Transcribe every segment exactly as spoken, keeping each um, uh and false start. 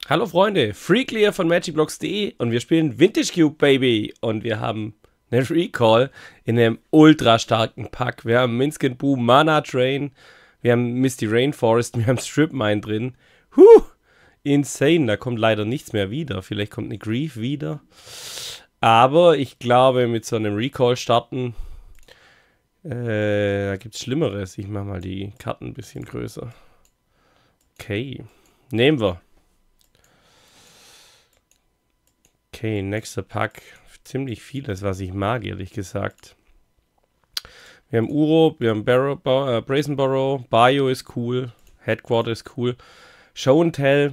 Hallo Freunde, Freakly hier von magicblocks punkt de und wir spielen Vintage Cube Baby und wir haben eine Recall in einem ultra starken Pack. Wir haben Minskin Boo, Mana Train, wir haben Misty Rainforest, wir haben Strip Mine drin. Huh, insane, da kommt leider nichts mehr wieder. Vielleicht kommt eine Grief wieder. Aber ich glaube, mit so einem Recall starten, äh, da gibt es Schlimmeres. Ich mache mal die Karten ein bisschen größer. Okay, nehmen wir. Okay, nächster Pack. Ziemlich vieles, was ich mag, ehrlich gesagt. Wir haben Uro, wir haben Barrow, äh, Brazenborough, Bio ist cool, Headquarter ist cool. Show and Tell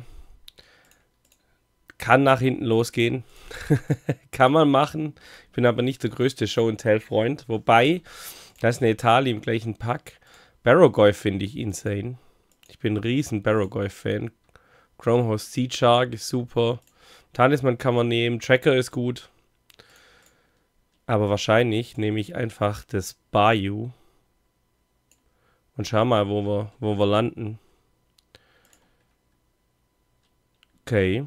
kann nach hinten losgehen. Kann man machen. Ich bin aber nicht der größte Show and Tell Freund. Wobei, da ist eine Etali im gleichen Pack. Barrogoyf finde ich insane. Ich bin ein riesen Barrogoyf-Fan. Chromehost Sea Shark ist super. Talisman kann man nehmen, Tracker ist gut. Aber wahrscheinlich nehme ich einfach das Bayou. Und schau mal, wo wir, wo wir landen. Okay.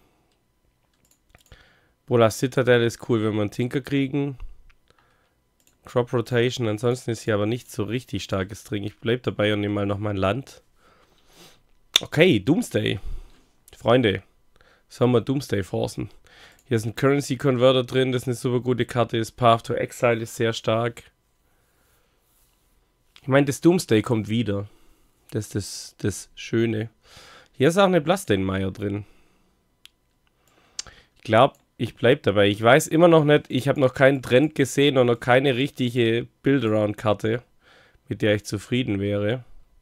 Bola Citadel ist cool, wenn wir einen Tinker kriegen. Crop Rotation, ansonsten ist hier aber nicht so richtig starkes Ding. Ich bleibe dabei und nehme mal noch mein Land. Okay, Doomsday. Freunde. Sollen wir Doomsday forcen. Hier ist ein Currency Converter drin, das ist eine super gute Karte. Das Path to Exile ist sehr stark. Ich meine, das Doomsday kommt wieder. Das ist das, das Schöne. Hier ist auch eine Bloodstained drin. Ich glaube, ich bleibe dabei. Ich weiß immer noch nicht, ich habe noch keinen Trend gesehen und noch keine richtige Build-Around-Karte, mit der ich zufrieden wäre.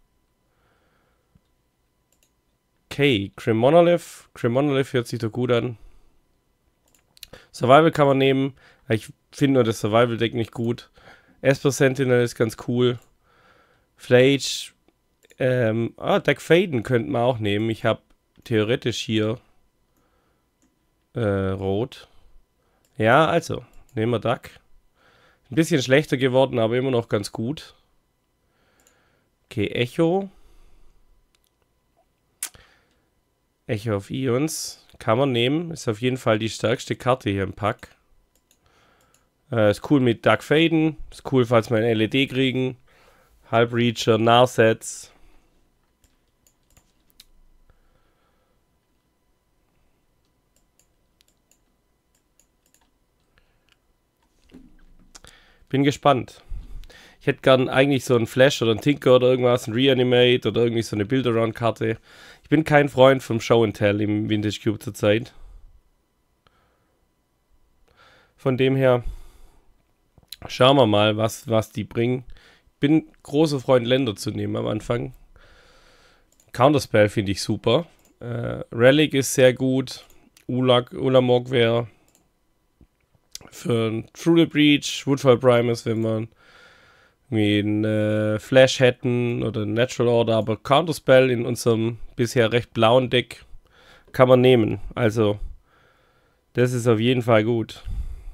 Okay, Cremonolith. Cremonolith hört sich doch gut an. Survival kann man nehmen. Ich finde nur das Survival-Deck nicht gut. Esper Sentinel ist ganz cool. Flage. Ähm, ah, Deck Faden könnte man auch nehmen. Ich habe theoretisch hier äh, Rot. Ja, also, nehmen wir Duck. Ein bisschen schlechter geworden, aber immer noch ganz gut. Okay, Echo. Echo of Eons kann man nehmen. Ist auf jeden Fall die stärkste Karte hier im Pack. Äh, ist cool mit Dark Faden. Ist cool, falls wir ein L E D kriegen. Halbreacher, Narsets. Bin gespannt. Ich hätte gern eigentlich so einen Flash oder einen Tinker oder irgendwas, ein Reanimate oder irgendwie so eine Build-Around-Karte. Ich bin kein Freund vom Show and Tell im Vintage Cube zurzeit. Von dem her schauen wir mal, was, was die bringen. Ich bin großer Freund, Länder zu nehmen am Anfang. Counterspell finde ich super. Äh, Relic ist sehr gut. Ulag, Ulamog wäre für True the Breach, Woodfall Primus, wenn man wie ein äh, Flash hätten oder ein Natural Order, aber Counterspell in unserem bisher recht blauen Deck kann man nehmen. Also, das ist auf jeden Fall gut.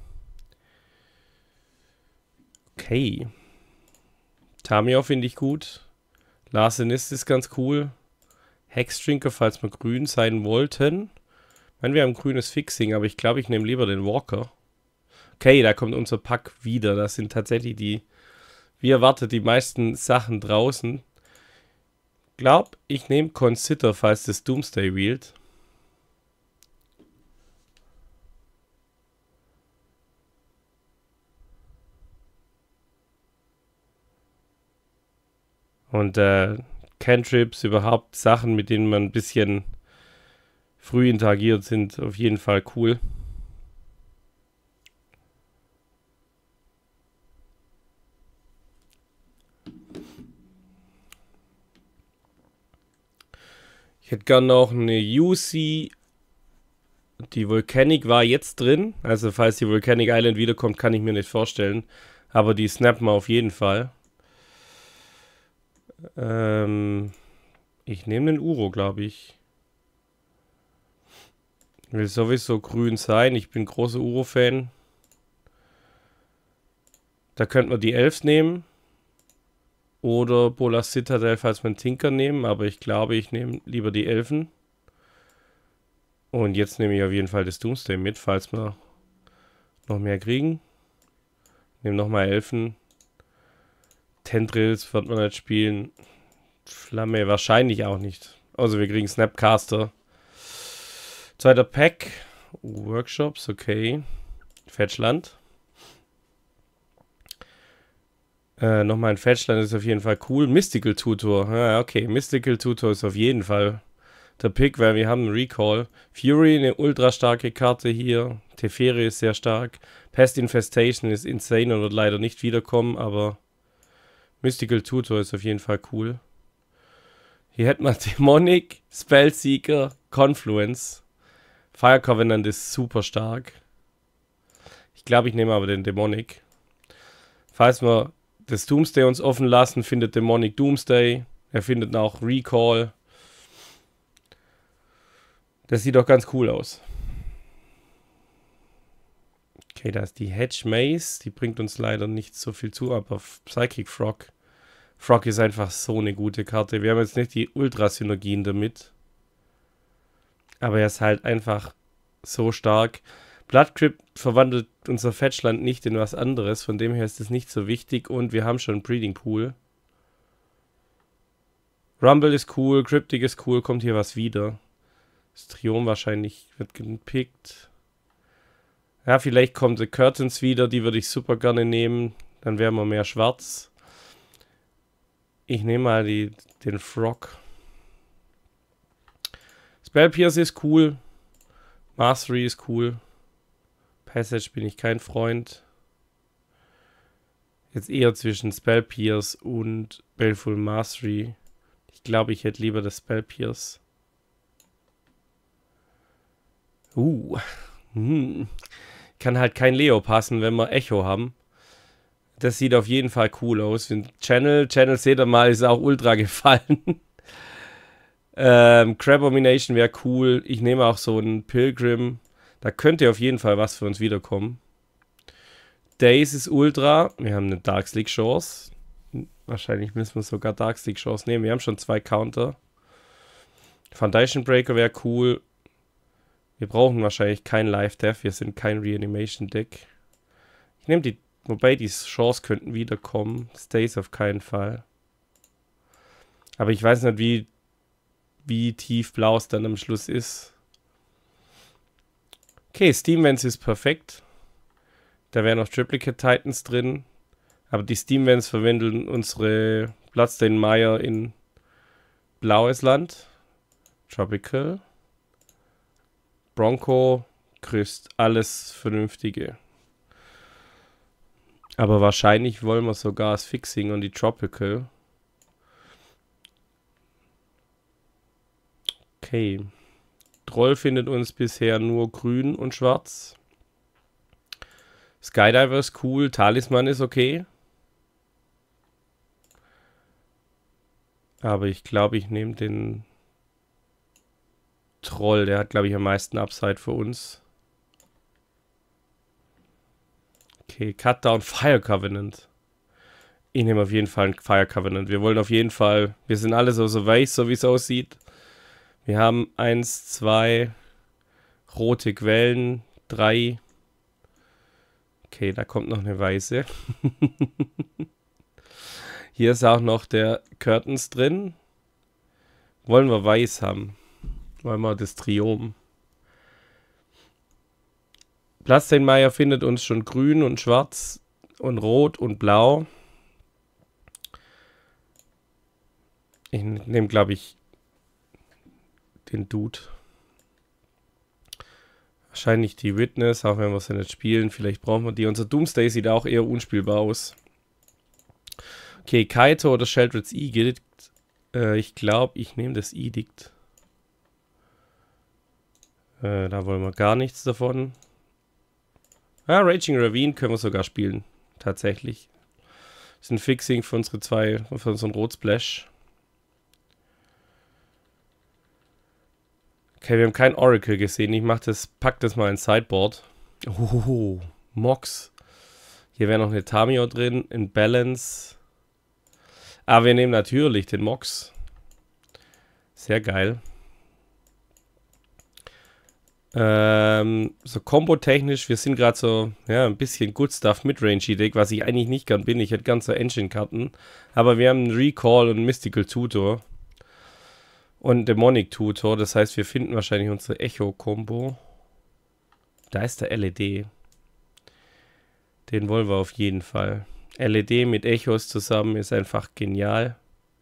Okay. Tamio finde ich gut. Larcenist ist ganz cool. Hexdrinker, falls wir grün sein wollten. Ich meine, wir haben grünes Fixing, aber ich glaube, ich nehme lieber den Walker. Okay, da kommt unser Pack wieder. Das sind tatsächlich die... Wie erwartet, die meisten Sachen draußen. Glaub, ich nehme Consider, falls das Doomsday wählt. Und äh, Cantrips, überhaupt Sachen, mit denen man ein bisschen früh interagiert, sind auf jeden Fall cool. Ich hätte gern noch eine U C. Die Volcanic war jetzt drin. Also falls die Volcanic Island wiederkommt, kann ich mir nicht vorstellen. Aber die snappen wir auf jeden Fall. Ähm, ich nehme den Uro, glaube ich. Will sowieso grün sein. Ich bin großer Uro-Fan. Da könnten wir die Elves nehmen. Oder Bolas Citadel, falls wir einen Tinker nehmen. Aber ich glaube, ich nehme lieber die Elfen. Und jetzt nehme ich auf jeden Fall das Doomsday mit, falls wir noch mehr kriegen. Nehmen nochmal Elfen. Tendrils wird man nicht spielen. Flamme wahrscheinlich auch nicht. Also wir kriegen Snapcaster. Zweiter Pack. Workshops, okay. Fetchland. Äh, nochmal ein Fetchland ist auf jeden Fall cool. Mystical Tutor. Ja, okay. Mystical Tutor ist auf jeden Fall der Pick, weil wir haben einen Recall. Fury, eine ultra starke Karte hier. Teferi ist sehr stark. Pest Infestation ist insane und wird leider nicht wiederkommen, aber Mystical Tutor ist auf jeden Fall cool. Hier hätten wir Demonic, Spellseeker, Confluence. Fire Covenant ist super stark. Ich glaube, ich nehme aber den Demonic. Falls wir das Doomsday uns offen lassen, findet Demonic Doomsday. Er findet auch Recall. Das sieht doch ganz cool aus. Okay, da ist die Hedge Maze. Die bringt uns leider nicht so viel zu, aber Psychic Frog. Frog ist einfach so eine gute Karte. Wir haben jetzt nicht die Ultra-Synergien damit. Aber er ist halt einfach so stark. Blood Crypt verwandelt unser Fetchland nicht in was anderes. Von dem her ist es nicht so wichtig. Und wir haben schon einen Breeding Pool. Rumble ist cool. Cryptic ist cool. Kommt hier was wieder. Das Triom wahrscheinlich wird gepickt. Ja, vielleicht kommt The Curtains wieder. Die würde ich super gerne nehmen. Dann wären wir mehr schwarz. Ich nehme mal die, den Frog. Spell Pierce ist cool. Mastery ist cool. Passage bin ich kein Freund. Jetzt eher zwischen Spell Pierce und Baleful Mastery. Ich glaube, ich hätte lieber das Spell Pierce. Uh. Hm. Kann halt kein Leo passen, wenn wir Echo haben. Das sieht auf jeden Fall cool aus. Channel, Channel seht ihr mal, ist auch ultra gefallen. ähm, Crabomination wäre cool. Ich nehme auch so einen Pilgrim. Da könnte auf jeden Fall was für uns wiederkommen. Days ist ultra. Wir haben eine Darksleek Chance. Wahrscheinlich müssen wir sogar Darksleek Chance nehmen. Wir haben schon zwei Counter. Foundation Breaker wäre cool. Wir brauchen wahrscheinlich kein Live Death. Wir sind kein Reanimation Deck. Ich nehme die, wobei die Chance könnten wiederkommen. Stays auf keinen Fall. Aber ich weiß nicht, wie, wie tief blau es dann am Schluss ist. Okay, Steam Vents ist perfekt. Da wären noch Triplicate Titans drin. Aber die Steam Vents verwandeln unsere Bloodstained Mire in blaues Land. Tropical. Bronco, Christ, alles Vernünftige. Aber wahrscheinlich wollen wir sogar das Fixing und die Tropical. Okay. Troll findet uns bisher nur grün und schwarz. Skydiver ist cool. Talisman ist okay. Aber ich glaube, ich nehme den Troll. Der hat, glaube ich, am meisten Upside für uns. Okay, Cutdown Fire Covenant. Ich nehme auf jeden Fall einen Fire Covenant. Wir wollen auf jeden Fall... Wir sind alle so, so weiß, so wie es aussieht. Wir haben eins, zwei rote Quellen, drei. Okay, da kommt noch eine weiße. Hier ist auch noch der Curtains drin. Wollen wir weiß haben. Wollen wir das Triom. Bloodstained Mire findet uns schon grün und schwarz und rot und blau. Ich nehme, glaube ich, den Dude. Wahrscheinlich die Witness, auch wenn wir sie nicht spielen. Vielleicht brauchen wir die. Unser Doomsday sieht auch eher unspielbar aus. Okay, Kaito oder Sheldred's Edict. Äh, ich glaube, ich nehme das Edict. Äh, da wollen wir gar nichts davon. Ah, Raging Ravine können wir sogar spielen. Tatsächlich. Das ist ein Fixing für unsere zwei, für unseren Rotsplash. Okay, wir haben kein Oracle gesehen. Ich mach das, pack das mal ins Sideboard. Oh, Mox. Hier wäre noch eine Tamio drin, in Balance. Aber wir nehmen natürlich den Mox. Sehr geil. Ähm, so Combo-technisch, wir sind gerade so, ja, ein bisschen Good Stuff Midrange-Deck, was ich eigentlich nicht gern bin. Ich hätte ganz so Engine-Karten. Aber wir haben einen Recall und Mystical Tutor. Und Demonic Tutor, das heißt, wir finden wahrscheinlich unsere Echo-Kombo. Da ist der L E D. Den wollen wir auf jeden Fall. L E D mit Echos zusammen ist einfach genial.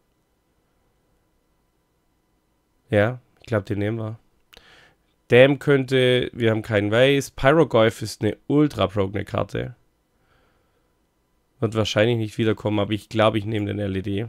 Ja, ich glaube, den nehmen wir. Dam könnte, wir haben keinen Weiß. Pyroglyph ist eine ultra-progene Karte. Wird wahrscheinlich nicht wiederkommen, aber ich glaube, ich nehme den L E D.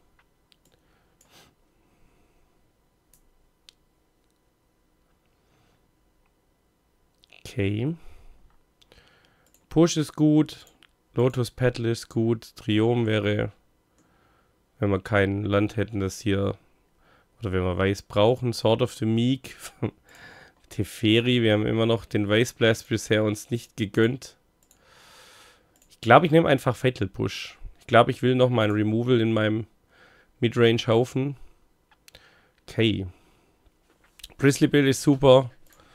Okay. Push ist gut. Lotus Petal ist gut. Triom wäre, wenn wir kein Land hätten, das hier, oder wenn wir Weiß brauchen. Sword of the Meek. Teferi, wir haben immer noch den Weiß Blast bisher uns nicht gegönnt. Ich glaube, ich nehme einfach Fatal Push. Ich glaube, ich will noch mal ein Removal in meinem Midrange-Haufen. Okay. Grizzly Bill ist super.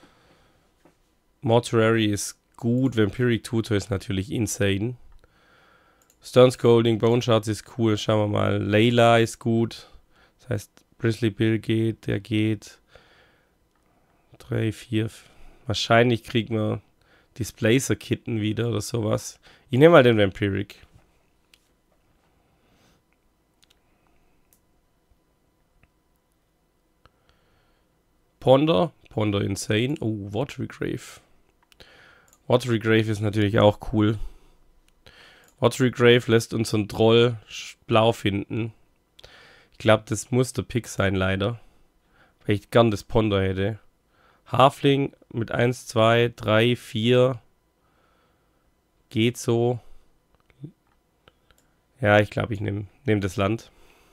Mortuary ist gut. Vampiric Tutor ist natürlich insane. Stone Scolding, Bone Shards ist cool. Schauen wir mal. Layla ist gut. Das heißt, Grizzly Bill geht, der geht. drei, vier. Wahrscheinlich kriegen wir Displacer-Kitten wieder oder sowas. Ich nehme mal den Vampiric. Ponder. Ponder Insane. Oh, Watery Grave. Watery Grave ist natürlich auch cool. Watery Grave lässt unseren Troll blau finden. Ich glaube, das muss der Pick sein, leider. Weil ich gern das Ponder hätte. Halfling mit eins, zwei, drei, vier. Geht so. Ja, ich glaube, ich nehme nehm das Land.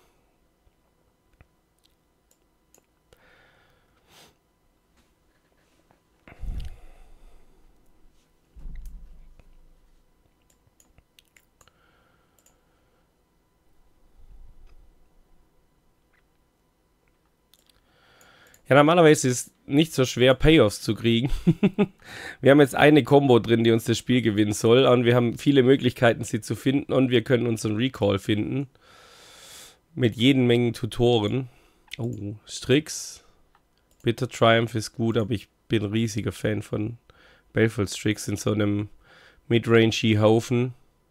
Ja, normalerweise ist es nicht so schwer, Payoffs zu kriegen. Wir haben jetzt eine Combo drin, die uns das Spiel gewinnen soll. Und wir haben viele Möglichkeiten, sie zu finden. Und wir können unseren Recall finden. Mit jeden Mengen Tutoren. Oh, Strix. Bitter Triumph ist gut, aber ich bin ein riesiger Fan von Baleful Strix in so einem Midrange-Haufen.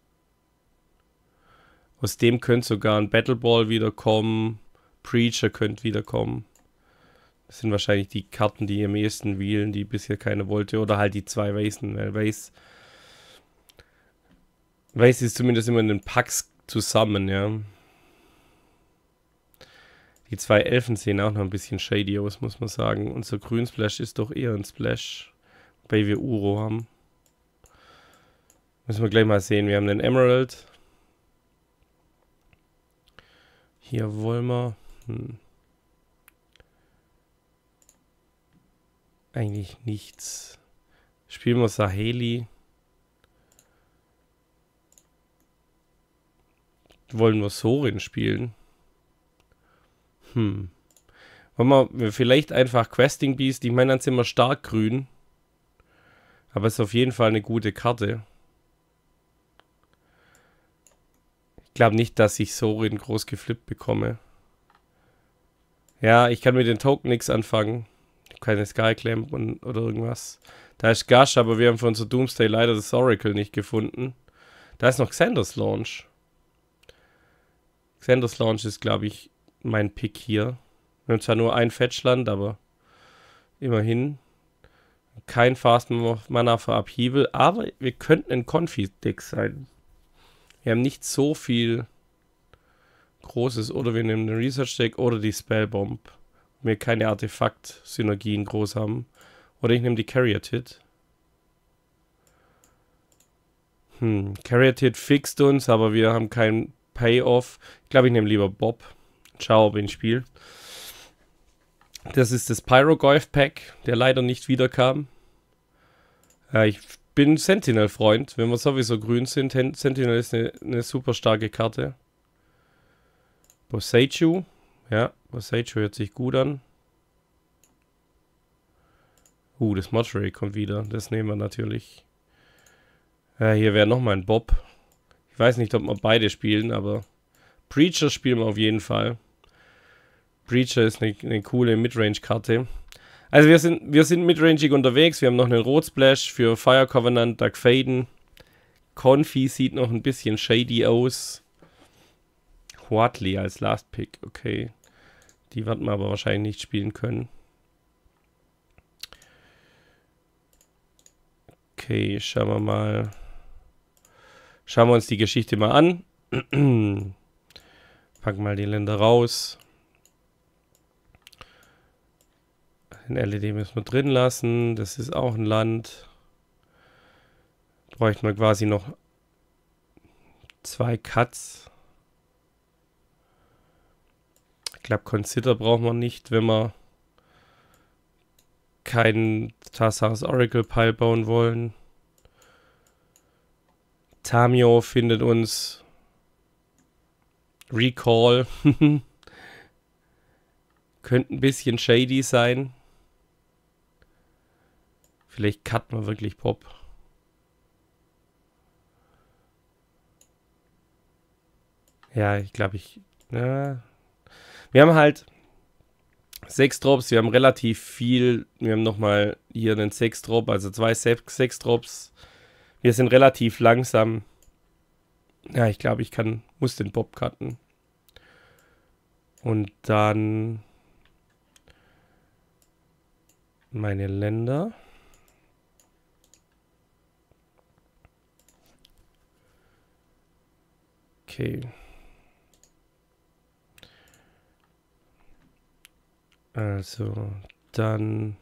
Aus dem könnte sogar ein Battle Ball wiederkommen. Preacher könnte wiederkommen. Das sind wahrscheinlich die Karten, die am ehesten wählen, die bisher keiner wollte. Oder halt die zwei Weißen. Weil Weiß, Weiß ist zumindest immer in den Packs zusammen, ja. Die zwei Elfen sehen auch noch ein bisschen shady aus, muss man sagen. Unser Grün-Splash ist doch eher ein Splash. Wobei wir Uro haben. Müssen wir gleich mal sehen. Wir haben den Emerald. Hier wollen wir... Hm. Eigentlich nichts. Spielen wir Saheli. Wollen wir Sorin spielen? Hm. Wollen wir vielleicht einfach Questing Beast? Ich meine, dann sind wir stark grün. Aber es ist auf jeden Fall eine gute Karte. Ich glaube nicht, dass ich Sorin groß geflippt bekomme. Ja, ich kann mit den Token nichts anfangen. Keine Skyclamp und, oder irgendwas. Da ist Gush, aber wir haben für unser Doomsday leider das Oracle nicht gefunden. Da ist noch Xander's Launch. Xander's Launch ist, glaube ich, mein Pick hier. Wir haben zwar nur ein Fetchland, aber immerhin. Kein Fast Mana für Upheaval, aber wir könnten ein Confi-Deck sein. Wir haben nicht so viel Großes. Oder wir nehmen den Research-Deck oder die Spellbomb. Wir keine Artefakt-Synergien groß haben. Oder ich nehme die Caryatid. Hm, Caryatid fixt uns, aber wir haben keinen Payoff. Ich glaube, ich nehme lieber Bob. Schau, ob ich ihn spiele. Das ist das Pyroglyph-Pack, der leider nicht wiederkam. Ja, ich bin Sentinel-Freund, wenn wir sowieso grün sind. Sentinel ist eine, eine super starke Karte. Boseiju. Ja, Boseiju hört sich gut an. Uh, das Mortuary kommt wieder. Das nehmen wir natürlich. Ja, hier wäre nochmal ein Bob. Ich weiß nicht, ob wir beide spielen, aber Breacher spielen wir auf jeden Fall. Breacher ist eine, eine coole Midrange-Karte. Also wir sind, wir sind midrangig unterwegs. Wir haben noch einen Rotsplash für Fire Covenant, Dark Faden. Confi sieht noch ein bisschen shady aus. Huatley als Last Pick, okay. Die werden wir aber wahrscheinlich nicht spielen können. Okay, schauen wir mal. Schauen wir uns die Geschichte mal an. Packen mal die Länder raus. Den L E D müssen wir drin lassen. Das ist auch ein Land. Bräuchten wir quasi noch zwei Cuts. Ich glaube, Consider brauchen wir nicht, wenn wir keinen Tassa's Oracle Pile bauen wollen. Tamio findet uns. Recall. Könnte ein bisschen shady sein. Vielleicht cutten wir wirklich Pop. Ja, ich glaube, ich... Ja. Wir haben halt sechs Drops. Wir haben relativ viel. Wir haben nochmal hier einen sechs Drop, also zwei sechs Drops. Wir sind relativ langsam. Ja, ich glaube, ich kann, muss den Pop cutten. Und dann meine Länder. Okay. Also, dann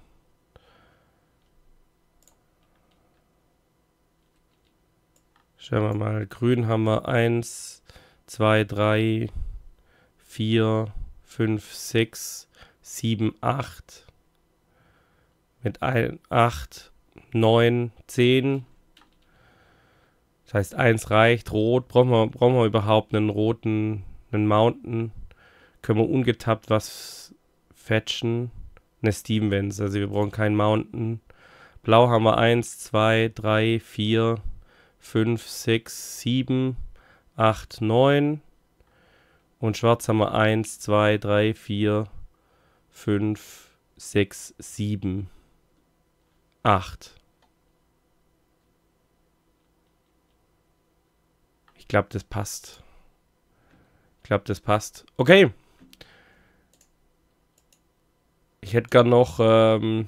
schauen wir mal. Grün haben wir eins, zwei, drei, vier, fünf, sechs, sieben, acht. Mit acht, neun, zehn. Das heißt, eins reicht. Rot. Brauchen wir, brauchen wir überhaupt einen roten, einen Mountain? Können wir ungetappt was fetchen? Eine Steam Vents. Also wir brauchen keinen Mountain. Blau haben wir eins, zwei, drei, vier, fünf, sechs, sieben, acht, neun. Und schwarz haben wir eins, zwei, drei, vier, fünf, sechs, sieben, acht. Ich glaube, das passt. Ich glaube, das passt. Okay. Ich hätte gern noch... Ähm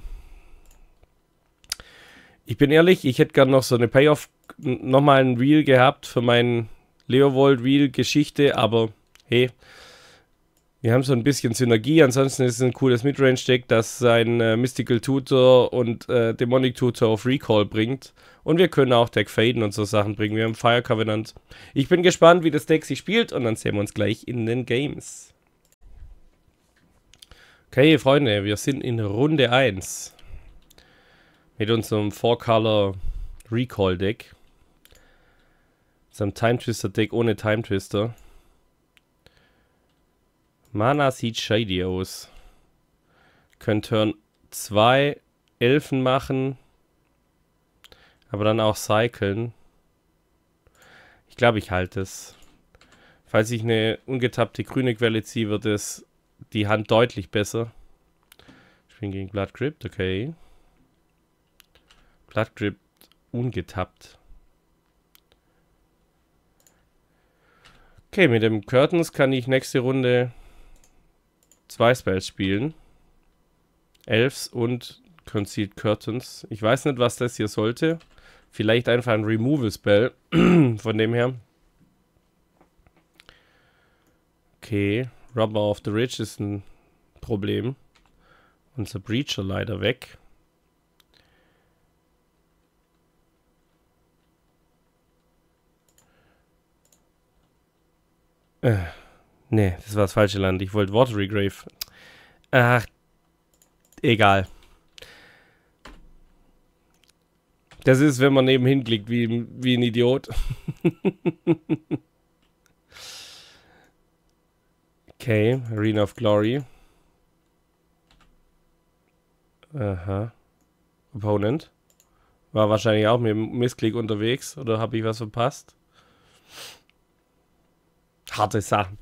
ich bin ehrlich, ich hätte gern noch so eine Payoff... Nochmal ein Reel gehabt für mein Leovold Reel Geschichte, aber hey... Wir haben so ein bisschen Synergie, ansonsten ist es ein cooles Midrange-Deck, das sein äh, Mystical Tutor und äh, Demonic Tutor auf Recall bringt. Und wir können auch Deck Faden und so Sachen bringen. Wir haben Fire Covenant. Ich bin gespannt, wie das Deck sich spielt und dann sehen wir uns gleich in den Games. Okay, Freunde, wir sind in Runde eins. Mit unserem four Color Recall Deck. Unserem Time Twister Deck ohne Time Twister. Mana sieht shady aus. Können Turn zwei Elfen machen. Aber dann auch cyclen. Ich glaube, ich halte es. Falls ich eine ungetappte grüne Quelle ziehe, wird es die Hand deutlich besser. Ich bin gegen Blood Crypt, okay. Blood Crypt ungetappt. Okay, mit dem Curtains kann ich nächste Runde zwei Spells spielen. Elves und Concealed Curtains. Ich weiß nicht, was das hier sollte. Vielleicht einfach ein Removal-Spell. Von dem her. Okay. Robber of the Ridge ist ein Problem. Unser Breacher leider weg. Äh. Nee, das war das falsche Land. Ich wollte Watery Grave. Ach, egal. Das ist, wenn man nebenhin klickt, wie, wie ein Idiot. Okay, Arena of Glory. Aha. Opponent. War wahrscheinlich auch mit dem Missklick unterwegs. Oder habe ich was verpasst? Harte Sachen.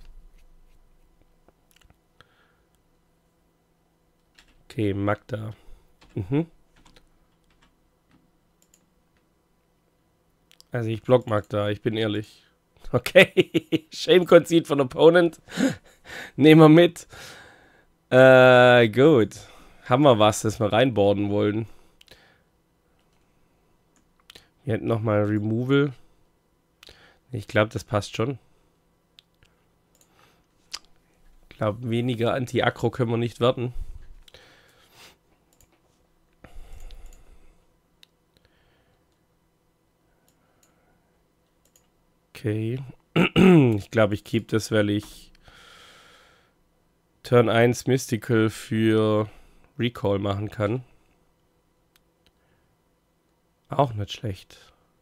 Okay, Magda. Mhm. Also ich block Magda, ich bin ehrlich. Okay. Shame Concede von Opponent. Nehmen wir mit. Äh, gut. Haben wir was, das wir reinboarden wollen? Wir hätten nochmal Removal. Ich glaube, das passt schon. Ich glaube, weniger Anti-Aggro können wir nicht werden. Okay. Ich glaube, ich keep das, weil ich Turn eins Mystical für Recall machen kann. Auch nicht schlecht.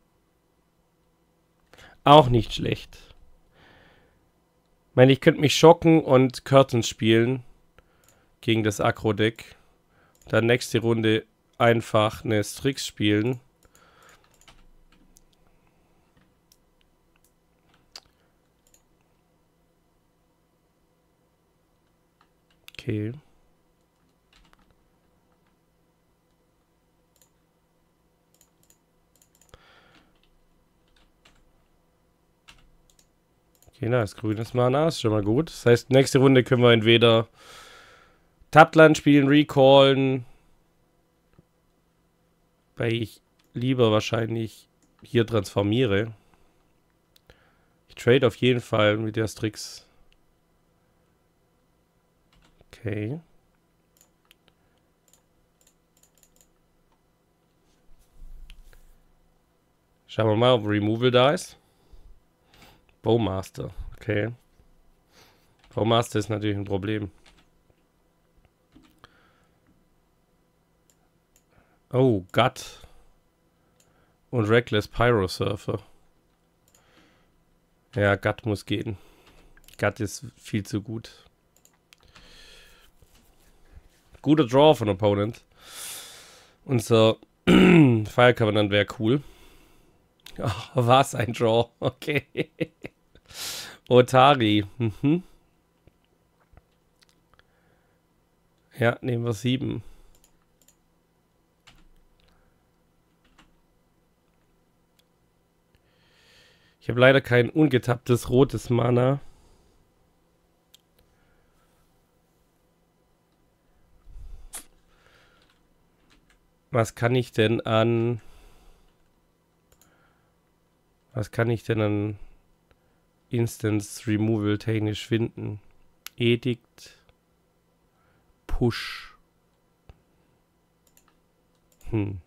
Auch nicht schlecht. Ich meine, ich könnte mich schocken und Curtains spielen gegen das Aggro-Deck. Dann nächste Runde einfach eine Strix spielen. Okay. Okay, nice. Grünes Mana ist schon mal gut. Das heißt, nächste Runde können wir entweder Tapland spielen, recallen. Weil ich lieber wahrscheinlich hier transformiere. Ich trade auf jeden Fall mit der Strix. Okay. Schauen wir mal, ob Removal da ist. Bowmaster. Okay. Bowmaster ist natürlich ein Problem. Oh, Gut. Und Reckless Pyrosurfer. Ja, Gut muss gehen. Gut ist viel zu gut. Guter Draw von Opponent. Unser Fire Covenant wäre cool. Oh, was ein Draw. Okay. Otari. Mhm. Ja, nehmen wir sieben. Ich habe leider kein ungetapptes rotes Mana. Was kann ich denn an... Was kann ich denn an Instance Removal technisch finden? Edict. Push. Hm.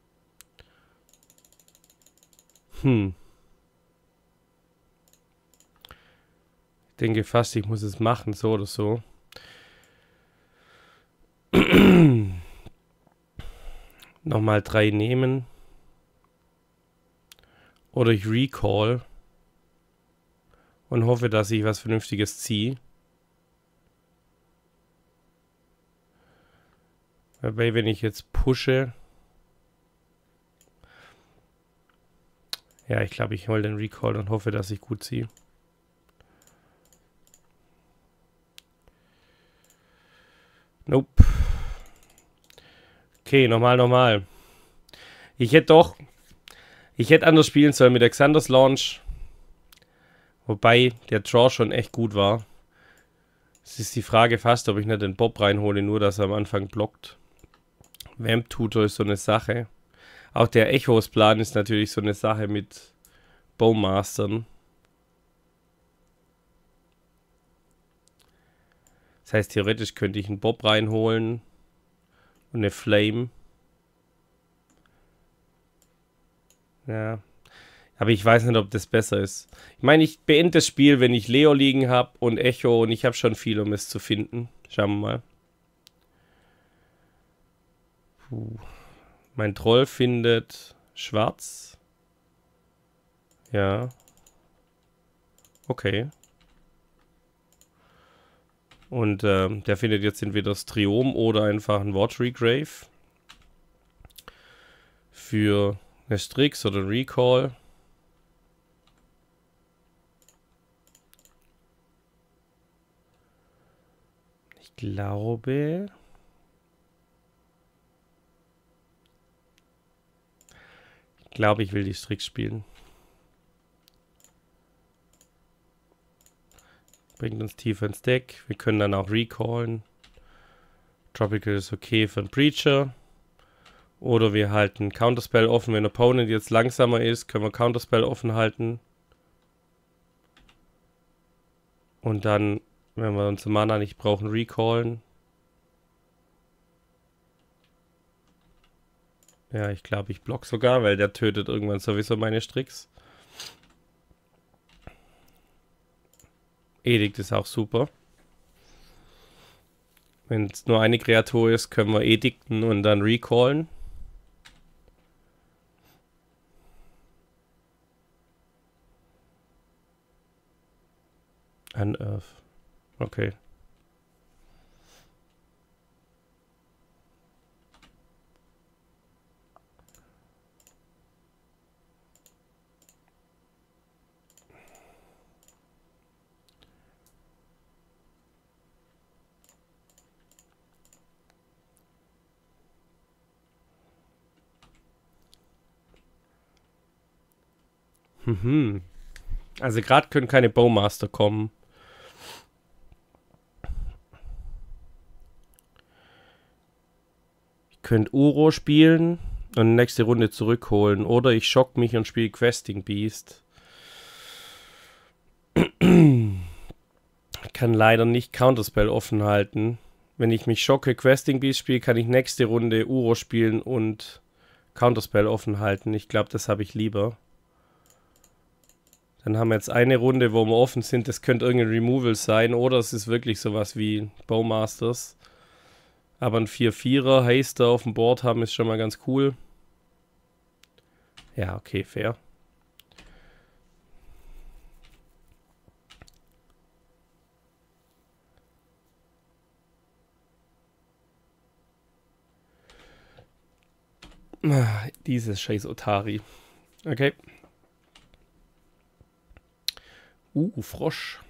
Hm. Ich denke fast, ich muss es machen, so oder so. Nochmal drei nehmen. Oder ich recall. Und hoffe, dass ich was Vernünftiges ziehe. Wobei, wenn ich jetzt pushe... Ja, ich glaube, ich hole den Recall und hoffe, dass ich gut ziehe. Nope. Okay, nochmal, nochmal. Ich hätte doch... Ich hätte anders spielen sollen mit Xander's Launch. Wobei der Draw schon echt gut war. Es ist die Frage fast, ob ich nicht den Bob reinhole, nur dass er am Anfang blockt. Vamp Tutor ist so eine Sache. Auch der Echos Plan ist natürlich so eine Sache mit Bowmastern. Das heißt, theoretisch könnte ich einen Bob reinholen und eine Flame. Ja. Aber ich weiß nicht, ob das besser ist. Ich meine, ich beende das Spiel, wenn ich Leo liegen habe und Echo und ich habe schon viel, um es zu finden. Schauen wir mal. Puh. Mein Troll findet schwarz. Ja. Okay. Und ähm, der findet jetzt entweder das Triom oder einfach ein Watery Grave. für eine Strix oder Recall. Ich glaube... Ich glaube, ich will die Strix spielen. Bringt uns tiefer ins Deck. Wir können dann auch recallen. Tropical ist okay für einen Preacher. Oder wir halten Counterspell offen. Wenn der Opponent jetzt langsamer ist, können wir Counterspell offen halten. Und dann, wenn wir unsere Mana nicht brauchen, recallen. Ja, ich glaube, ich block sogar, weil der tötet irgendwann sowieso meine Strix. Edikt ist auch super. Wenn es nur eine Kreatur ist, können wir edikten und dann recallen. Unearth. Okay. Mhm. Also gerade können keine Bowmaster kommen. Ich könnte Uro spielen und nächste Runde zurückholen. Oder ich schock mich und spiele Questing Beast. Ich kann leider nicht Counterspell offen halten. Wenn ich mich schocke, Questing Beast spiele, kann ich nächste Runde Uro spielen und Counterspell offen halten. Ich glaube, das habe ich lieber. Dann haben wir jetzt eine Runde, wo wir offen sind. Das könnte irgendein Removal sein. Oder es ist wirklich sowas wie Bowmasters. Aber ein vier vierer Haster auf dem Board haben ist schon mal ganz cool. Ja, okay, fair. Ah, dieses scheiß Otari. Okay. Uh, Frosch.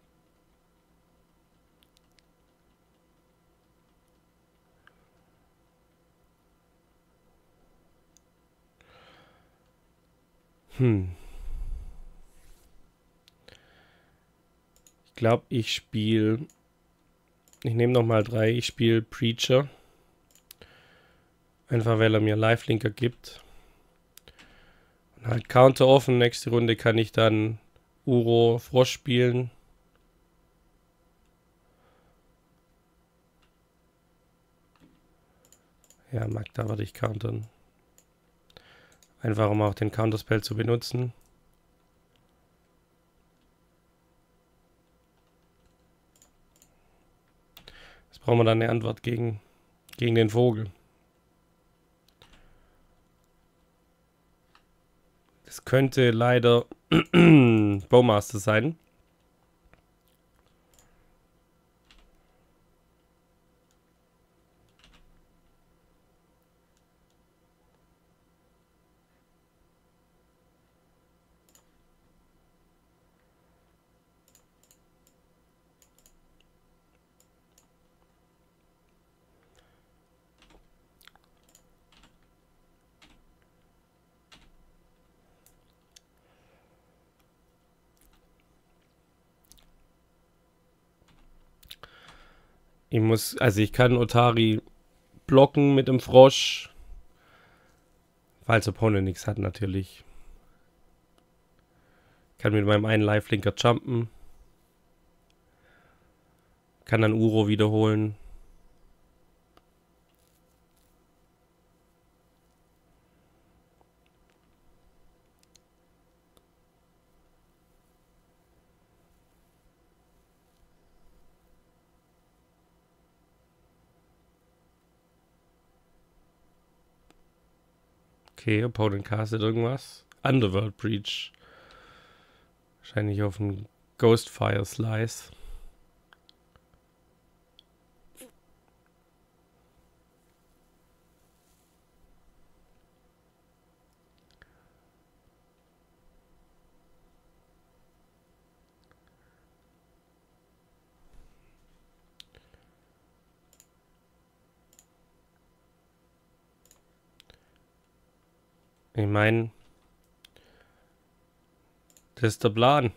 Hm. Ich glaube, ich spiele... Ich nehme nochmal drei. Ich spiele Preacher. Einfach, weil er mir Lifelinker gibt. Und halt Counter offen. Nächste Runde kann ich dann Uro Frosch spielen. Ja, Magda werde ich countern. Einfach, um auch den Counterspell zu benutzen. Jetzt brauchen wir dann eine Antwort gegen, gegen den Vogel. Das könnte leider Bowmaster sein. Ich muss, also ich kann Otari blocken mit dem Frosch. Falls Opponent nichts hat natürlich. Kann mit meinem einen Lifelinker jumpen. Kann dann Uro wiederholen. Okay, Opponent castet irgendwas. Underworld Breach. Wahrscheinlich auf einen Ghostfire Slice. Ich meine, das ist der Plan.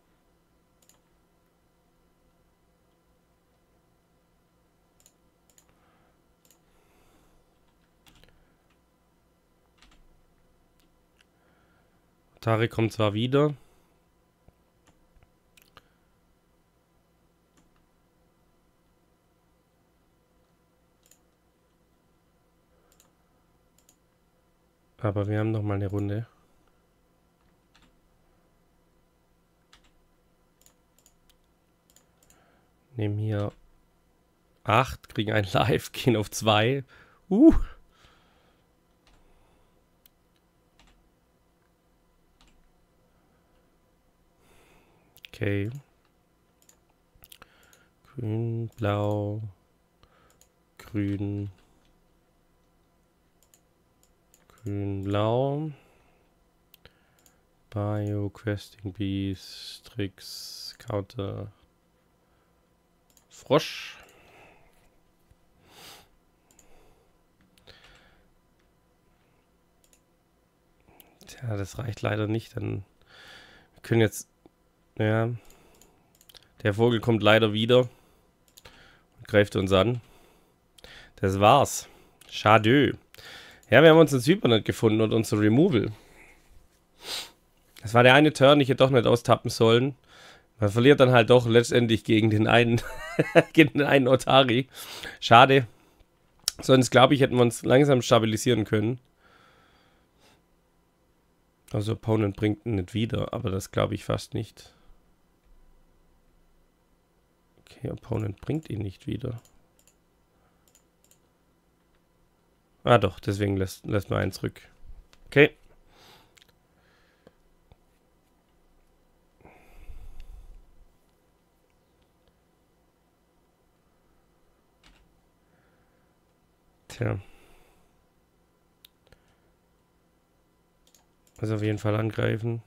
Tarek kommt zwar wieder. Aber wir haben noch mal eine Runde. Nehmen hier acht, kriegen ein Live, gehen auf zwei. Uh. Okay. Grün, blau, grün, grün, blau. Bio, Questing Bees, Tricks, Counter, Frosch. Tja, das reicht leider nicht. Dann wir können jetzt, ja, der Vogel kommt leider wieder und greift uns an. Das war's. Schade. Ja, wir haben uns das Hypernet gefunden und unser Removal. Das war der eine Turn, ich hätte doch nicht austappen sollen. Man verliert dann halt doch letztendlich gegen den einen, gegen den einen Otari. Schade. Sonst glaube ich, hätten wir uns langsam stabilisieren können. Also Opponent bringt ihn nicht wieder, aber das glaube ich fast nicht. Okay, Opponent bringt ihn nicht wieder. Ah doch, deswegen lässt, lässt man einen zurück. Okay. Tja. Also auf jeden Fall angreifen.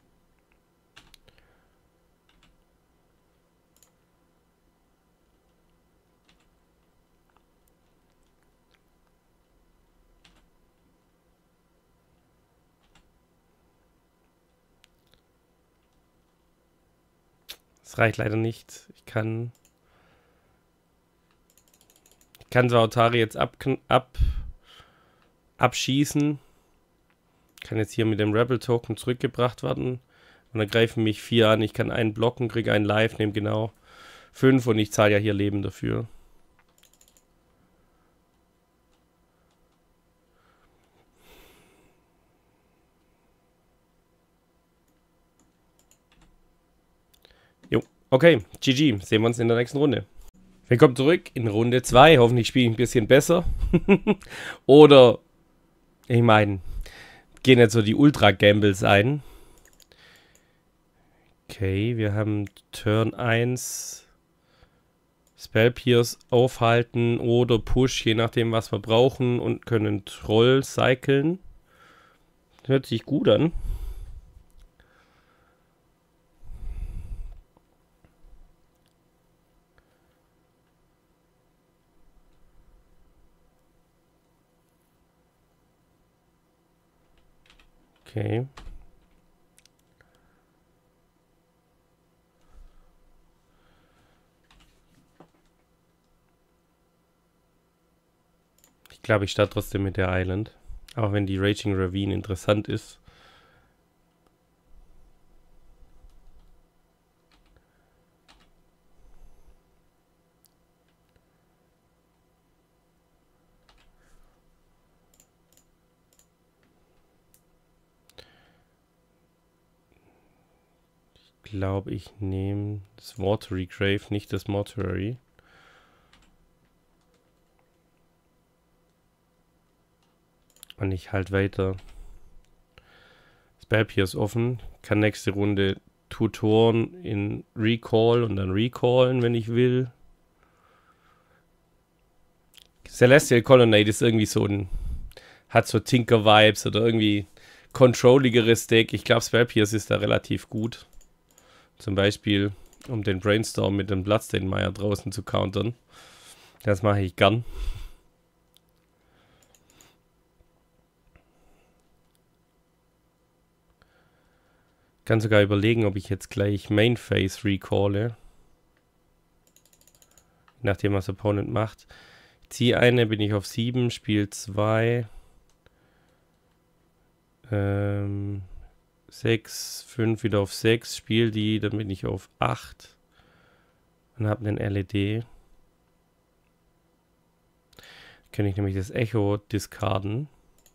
Das reicht leider nicht. Ich kann... Ich kann zwar Otari jetzt ab, ab, abschießen. Kann jetzt hier mit dem Rebel-Token zurückgebracht werden. Und dann greifen mich vier an. Ich kann einen blocken, kriege einen Live, nehme genau fünf und ich zahle ja hier Leben dafür. Jo, okay, G G. Sehen wir uns in der nächsten Runde. Willkommen zurück in Runde zwei. Hoffentlich spiele ich ein bisschen besser. Oder, ich meine, gehen jetzt so die Ultra-Gambles ein. Okay, wir haben Turn eins. Spell Pierce aufhalten oder Push, je nachdem was wir brauchen. Und können Troll cyclen. Hört sich gut an. Okay. Ich glaube, ich starte trotzdem mit der Island. Auch wenn die Raging Ravine interessant ist. Ich glaube, ich nehme das Watery Grave, nicht das Mortuary. Und ich halt weiter. Spell Pierce offen. Kann nächste Runde Tutoren in Recall und dann Recallen, wenn ich will. Celestial Colonnade ist irgendwie so ein... Hat so Tinker-Vibes oder irgendwie controlligeres Deck. Ich glaube, Spell Pierce ist da relativ gut. Zum Beispiel, um den Brainstorm mit dem Bloodstained-Mire draußen zu countern. Das mache ich gern. Kann sogar überlegen, ob ich jetzt gleich Main Phase recalle. Nachdem was Opponent macht. Ich ziehe eine, bin ich auf sieben, spiele zwei. Ähm, sechs, fünf, wieder auf sechs, spiele die, dann bin ich auf acht. Und habe einen L E D. Kann ich nämlich das Echo discarden.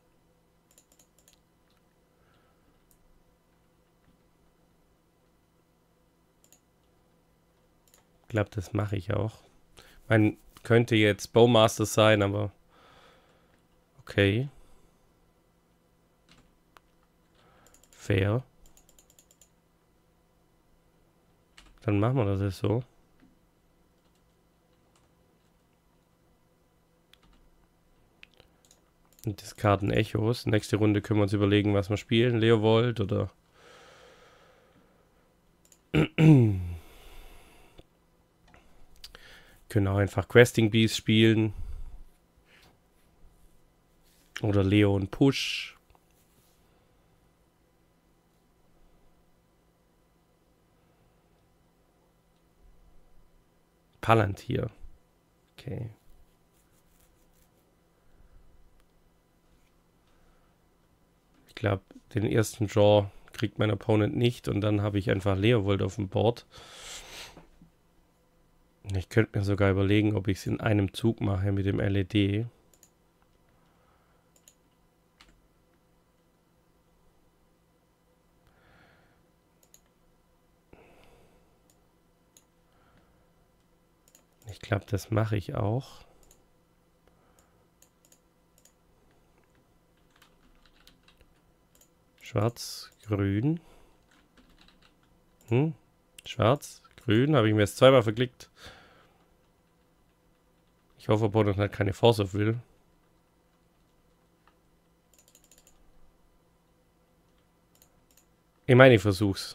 Ich glaube, das mache ich auch. Man könnte jetzt Bowmaster sein, aber okay. Fair. Dann machen wir das jetzt so. Und discarden Echos. Nächste Runde können wir uns überlegen, was wir spielen. Leovold oder... Können auch einfach Questing Beast spielen. Oder Leon Push. Palantir. Okay. Ich glaube, den ersten Draw kriegt mein Opponent nicht und dann habe ich einfach Leovold auf dem Board. Ich könnte mir sogar überlegen, ob ich es in einem Zug mache mit dem L E D. Ich glaube, das mache ich auch. Schwarz, grün. Hm? Schwarz, grün. Habe ich mir jetzt zweimal verklickt. Ich hoffe, Opponent hat keine Force of Will. Ich meine, ich versuch's.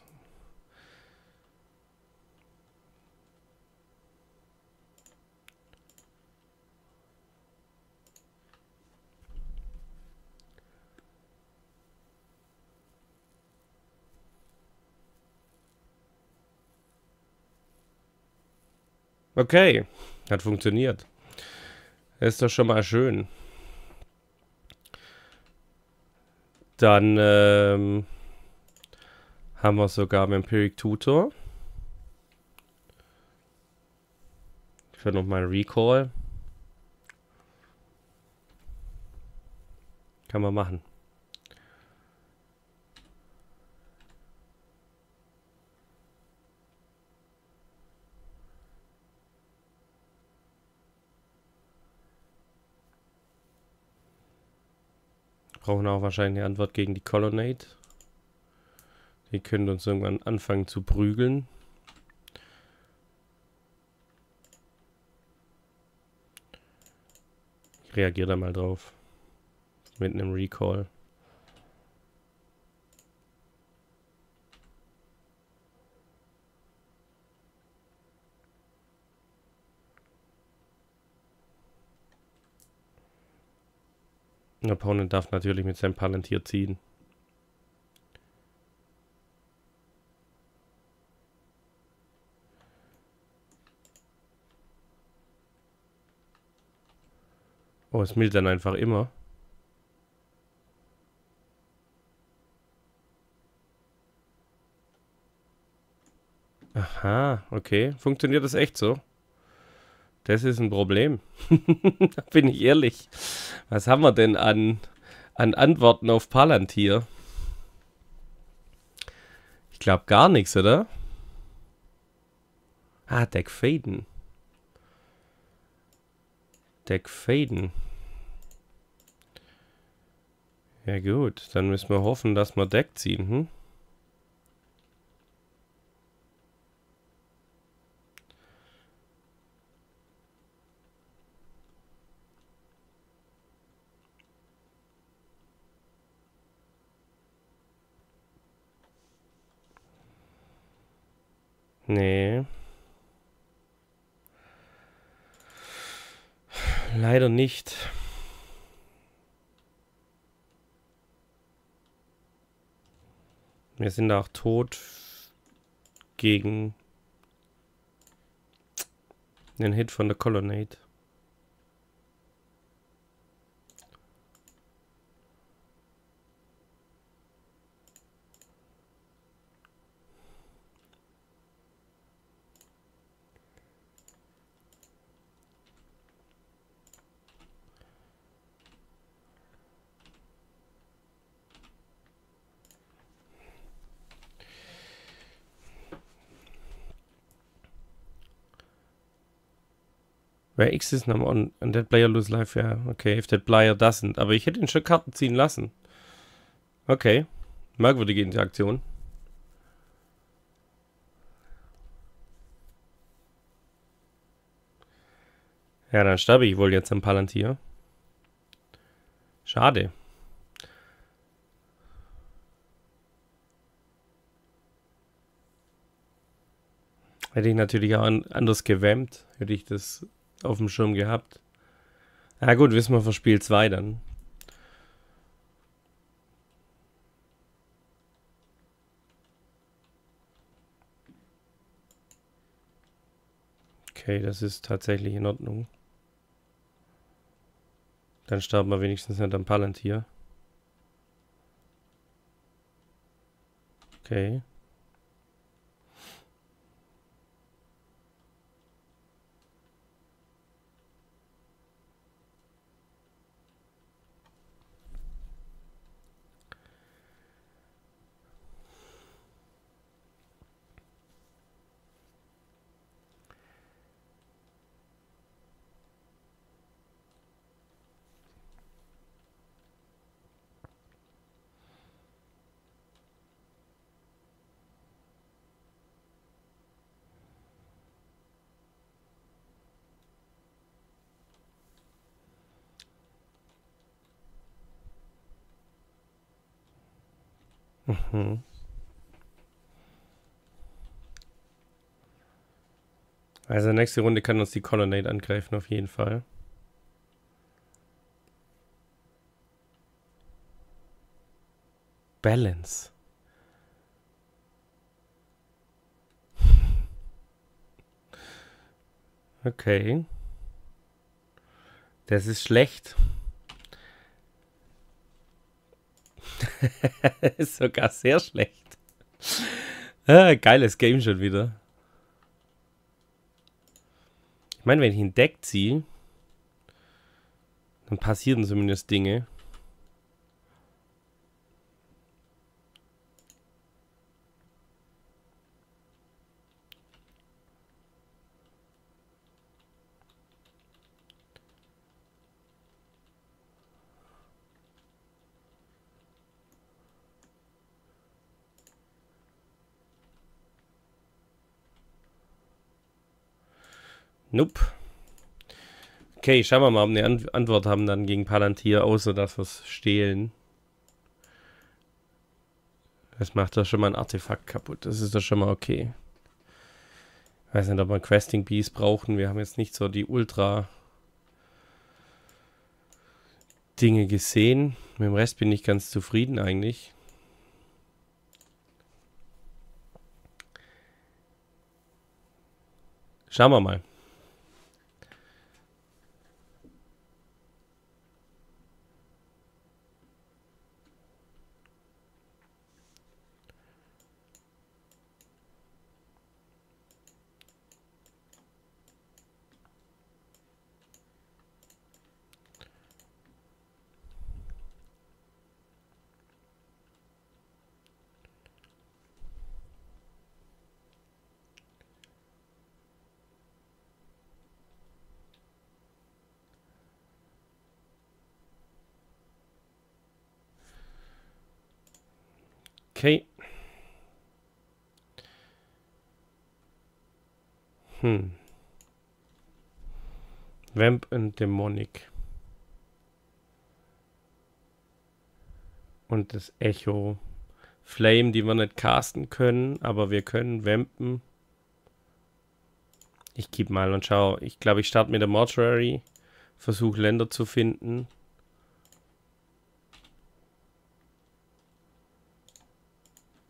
Okay, hat funktioniert. Ist doch schon mal schön. Dann ähm, haben wir sogar Vampiric Tutor. Ich will noch mal Recall. Kann man machen. Brauchen auch wahrscheinlich eine Antwort gegen die Colonnade. Die können uns irgendwann anfangen zu prügeln. Ich reagiere da mal drauf. Mit einem Recall. Der Opponent darf natürlich mit seinem Palantir ziehen. Oh, es mildt dann einfach immer. Aha, okay. Funktioniert das echt so? Das ist ein Problem. Da bin ich ehrlich. Was haben wir denn an, an Antworten auf Palantir? Ich glaube gar nichts, oder? Ah, Deck Faden. Deck Faden. Ja gut, dann müssen wir hoffen, dass wir Deck ziehen, hm? Nee. Leider nicht. Wir sind auch tot gegen den Hit von der Colonnade. Where X is number on and that player lose life, ja. Okay, if that player doesn't. Aber ich hätte ihn schon Karten ziehen lassen. Okay. Merkwürdige Interaktion. Ja, dann sterbe ich wohl jetzt am Palantir. Schade. Hätte ich natürlich auch anders gewämmt, hätte ich das auf dem Schirm gehabt. Na gut, wissen wir für Spiel zwei dann. Okay, das ist tatsächlich in Ordnung. Dann sterben wir wenigstens nicht am Palantir. Okay. Mhm. Also nächste Runde kann uns die Colonnade angreifen, auf jeden Fall. Balance. Okay. Das ist schlecht. Ist sogar sehr schlecht. Ah, geiles Game schon wieder. Ich meine, wenn ich ein Deck ziehe, dann passieren zumindest Dinge. Nope. Okay, schauen wir mal, ob wir eine An Antwort haben dann gegen Palantir, außer dass wir es stehlen. Das macht doch schon mal ein Artefakt kaputt. Das ist doch schon mal okay. Ich weiß nicht, ob wir Questing Bees brauchen. Wir haben jetzt nicht so die Ultra Dinge gesehen. Mit dem Rest bin ich ganz zufrieden eigentlich. Schauen wir mal. Okay. Hm. Vamp und Demonic. Und das Echo. Flame, die wir nicht casten können, aber wir können vampen. Ich gebe mal und schau. Ich glaube, ich starte mit der Mortuary. Versuche Länder zu finden.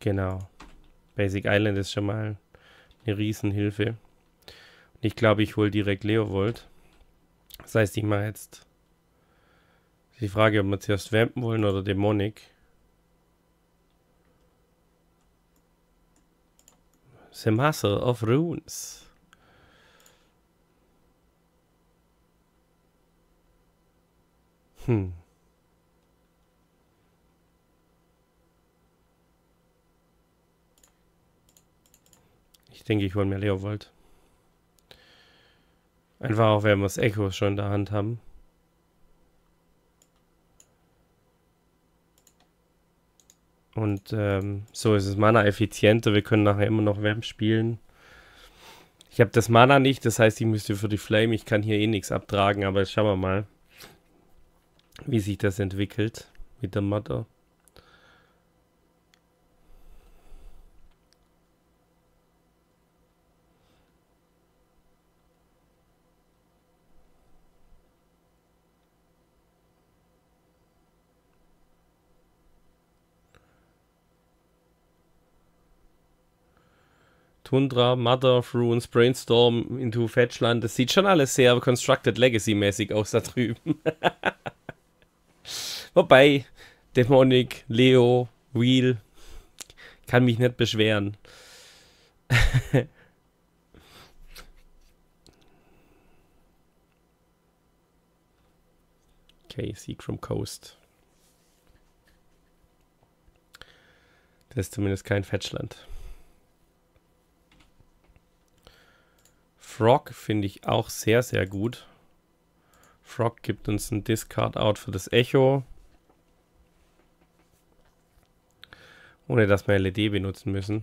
Genau. Basic Island ist schon mal eine Riesenhilfe. Und ich glaube, ich hole direkt Leovold. Das heißt, ich mache jetzt die Frage, ob wir zuerst Vampen wollen oder Dämonik. The Muscle of Runes. Hm. Ich denke, ich hole mir Leovold. Einfach auch, wenn wir das Echo schon in der Hand haben. Und ähm, so ist es Mana effizienter. Wir können nachher immer noch Vamp spielen. Ich habe das Mana nicht, das heißt, ich müsste für die Flame, ich kann hier eh nichts abtragen, aber jetzt schauen wir mal, wie sich das entwickelt mit der Mother. Tundra, Mother of Runes, Brainstorm, into Fetchland. Das sieht schon alles sehr Constructed Legacy-mäßig aus da drüben. Wobei, Dämonik, Leo, Wheel, kann mich nicht beschweren. Okay, Seacrom Coast. Das ist zumindest kein Fetchland. Frog finde ich auch sehr, sehr gut. Frog gibt uns ein Discard-Out für das Echo. Ohne dass wir L E D benutzen müssen.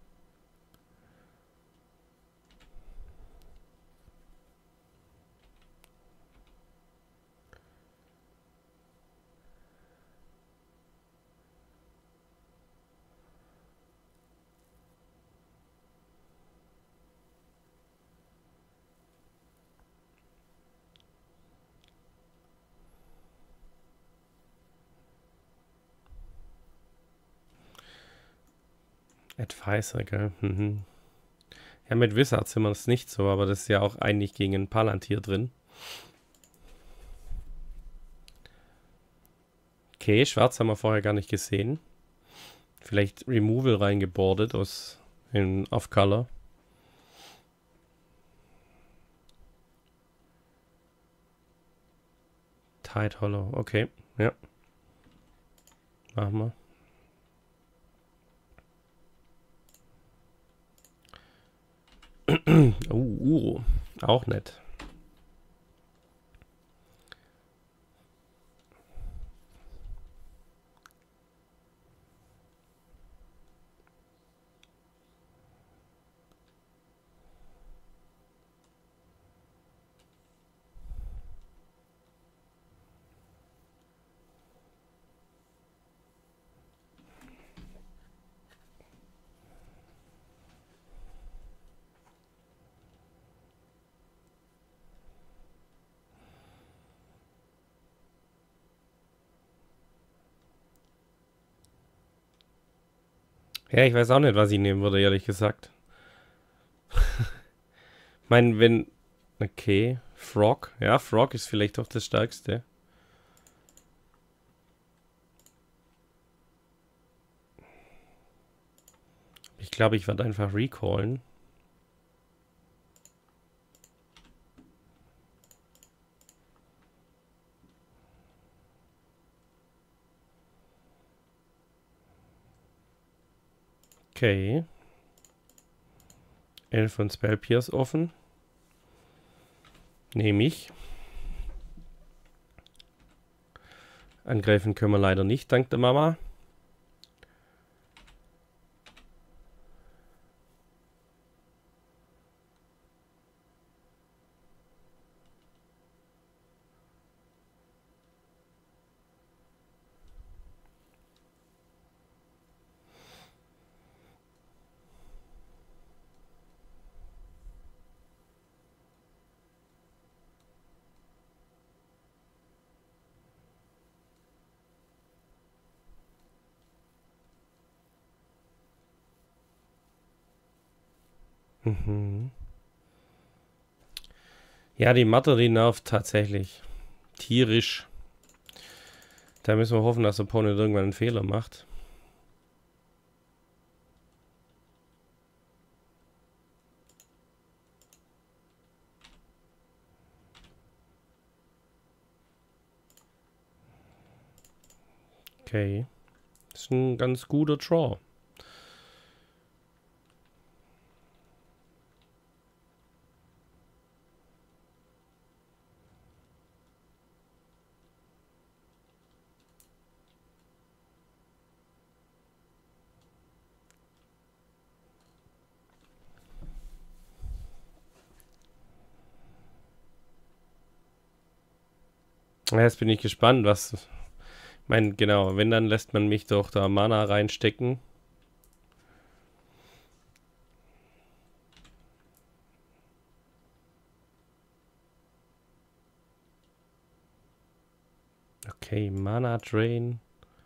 Advisor, gell? Mhm. Ja, mit Wizards sind wir es nicht so, aber das ist ja auch eigentlich gegen ein Palantir drin. Okay, schwarz haben wir vorher gar nicht gesehen. Vielleicht Removal reingebordet aus in Off-Color. Tide Hollow, okay, ja. Machen wir. uh, uh, auch nett. Ja, ich weiß auch nicht, was ich nehmen würde, ehrlich gesagt. Ich meine, wenn... Okay, Frog. Ja, Frog ist vielleicht doch das Stärkste. Ich glaube, ich werde einfach recallen. Okay. Elf und Spell Pierce offen. Nehme ich. Angreifen können wir leider nicht, dank der Mama. Mhm. Ja, die Matter, die nervt tatsächlich. Tierisch. Da müssen wir hoffen, dass der Opponent irgendwann einen Fehler macht. Okay. Das ist ein ganz guter Draw. Ja, jetzt bin ich gespannt, was... Ich meine, genau, wenn, dann lässt man mich doch da Mana reinstecken. Okay, Mana Drain.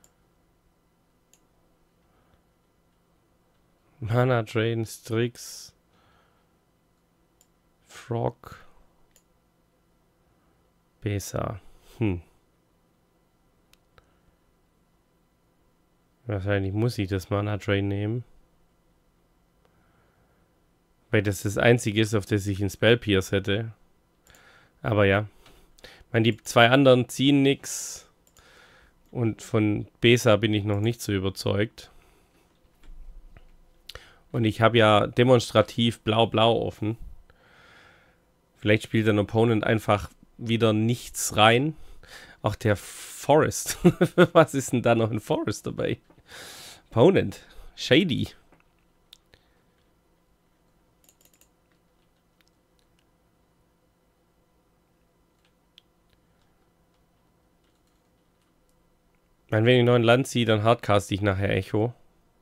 Mana Drain, Strix. Frog. Besa. Hm. Wahrscheinlich muss ich das Mana Drain nehmen. Weil das das einzige ist, auf das ich einen Spell Pierce hätte. Aber ja. Ich meine, die zwei anderen ziehen nix. Und von Besa bin ich noch nicht so überzeugt. Und ich habe ja demonstrativ blau-blau offen. Vielleicht spielt ein Opponent einfach wieder nichts rein. Auch der Forest. Was ist denn da noch ein Forest dabei? Opponent. Shady. Ich meine, wenn ich noch ein Land ziehe, dann hardcast ich nachher Echo.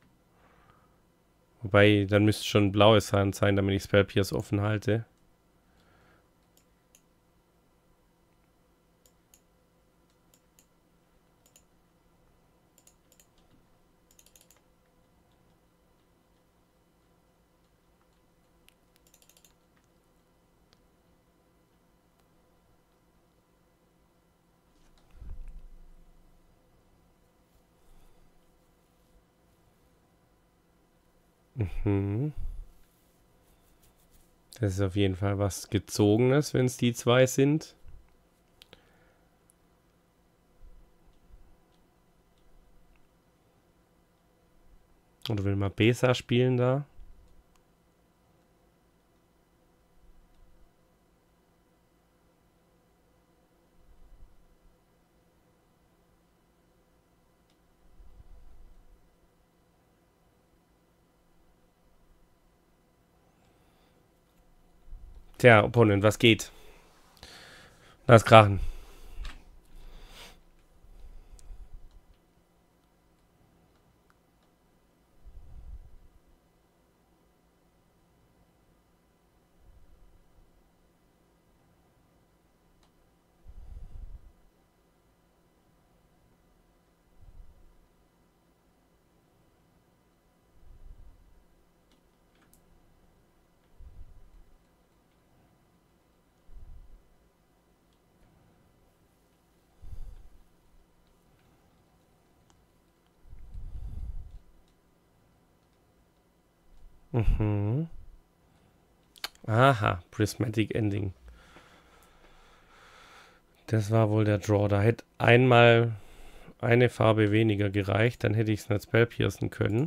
Wobei, dann müsste schon ein blaues Hand sein, damit ich Spell Pierce offen halte. Mhm. Das ist auf jeden Fall was Gezogenes, wenn es die zwei sind. Oder will mal Besa spielen da? Tja, Opponent, was geht? Lass krachen. Mhm. Aha, Prismatic Ending. Das war wohl der Draw. Da hätte einmal eine Farbe weniger gereicht, dann hätte ich es nicht Spell piercen können.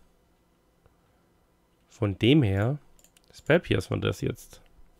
Von dem her, Spell piercen wir das jetzt.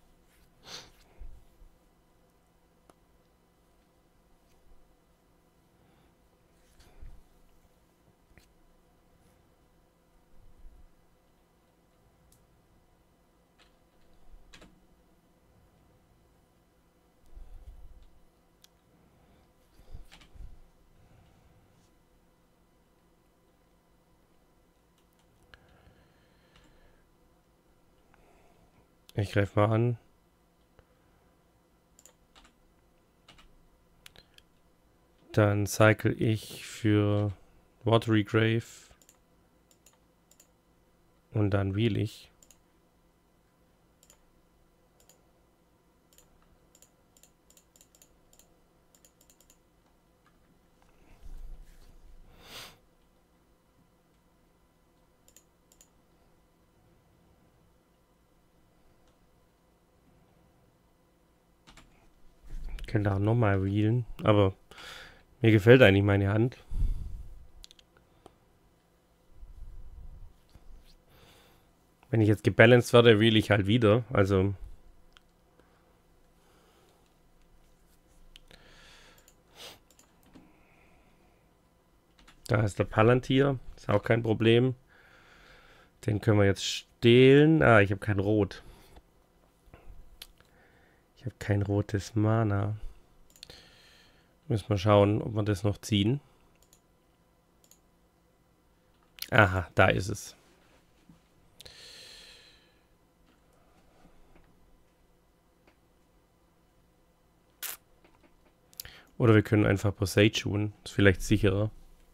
Ich greife mal an. Dann cycle ich für Watery Grave. Und dann wheel ich. könnte auch nochmal wheelen, aber mir gefällt eigentlich meine Hand. Wenn ich jetzt gebalanced werde, wheel ich halt wieder, also... Da ist der Palantir, ist auch kein Problem. Den können wir jetzt stehlen. Ah, ich habe kein Rot. Ich habe kein rotes Mana. Müssen wir schauen, ob wir das noch ziehen. Aha, da ist es. Oder wir können einfach Posage-Schuhen. Ist vielleicht sicherer.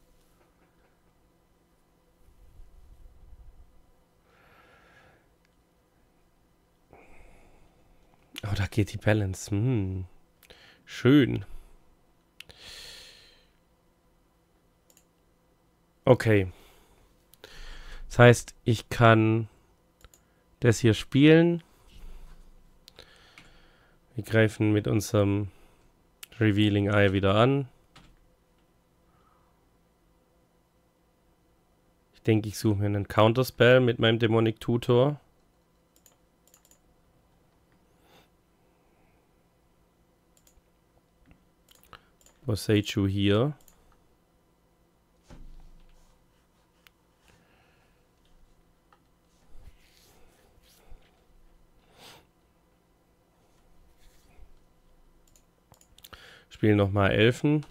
Oh, da geht die Balance. Hm. Schön. Okay. Das heißt, ich kann das hier spielen. Wir greifen mit unserem Revealing Eye wieder an. Ich denke, ich suche mir einen Counterspell mit meinem Demonic Tutor. Boseiju hier. Spielen nochmal Elfen.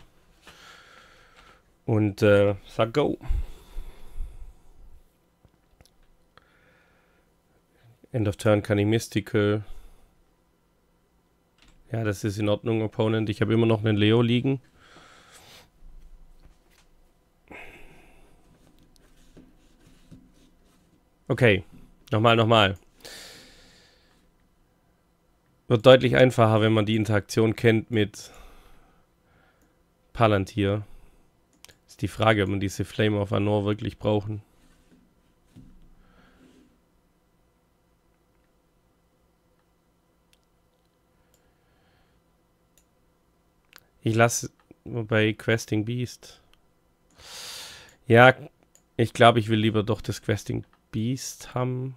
Und äh, sag Go. End of Turn kann ich Mystical. Ja, das ist in Ordnung, Opponent. Ich habe immer noch einen Leo liegen. Okay, nochmal, nochmal. Wird deutlich einfacher, wenn man die Interaktion kennt mit Palantir. Ist die Frage, ob man diese Flame of Anor wirklich brauchen. Ich lasse bei Questing Beast. Ja, ich glaube, ich will lieber doch das Questing Beast haben.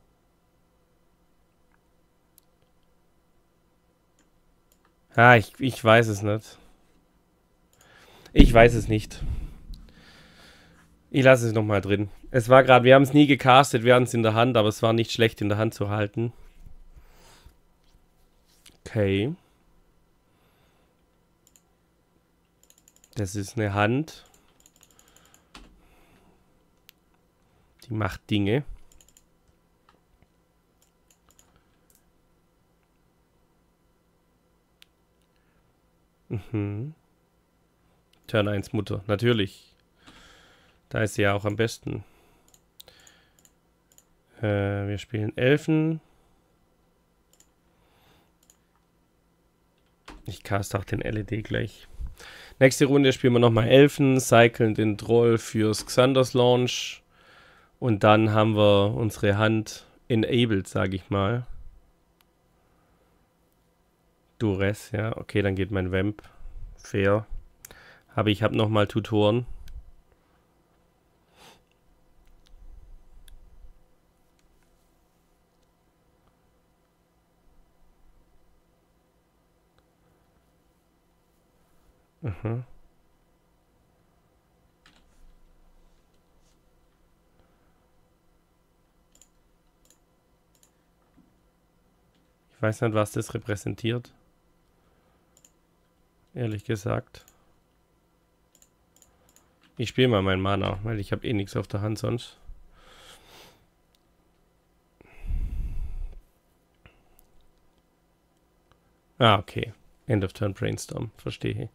Ah, ich, ich weiß es nicht. Ich weiß es nicht. Ich lasse es nochmal drin. Es war gerade, wir haben es nie gecastet, wir hatten es in der Hand, aber es war nicht schlecht in der Hand zu halten. Okay. Das ist eine Hand. Die macht Dinge. Mhm. Turn eins Mutter, natürlich. Da ist sie ja auch am besten. Äh, wir spielen Elfen. Ich cast auch den L E D gleich. Nächste Runde spielen wir nochmal Elfen, cyclen den Troll fürs Xanders Launch und dann haben wir unsere Hand enabled, sage ich mal. Duress, ja, okay, dann geht mein Vamp. Fair. Aber ich habe nochmal Tutoren. Mhm. Ich weiß nicht, was das repräsentiert. Ehrlich gesagt. Ich spiele mal mein Mana, weil ich habe eh nichts auf der Hand sonst. Ah, okay. End of Turn Brainstorm. Verstehe.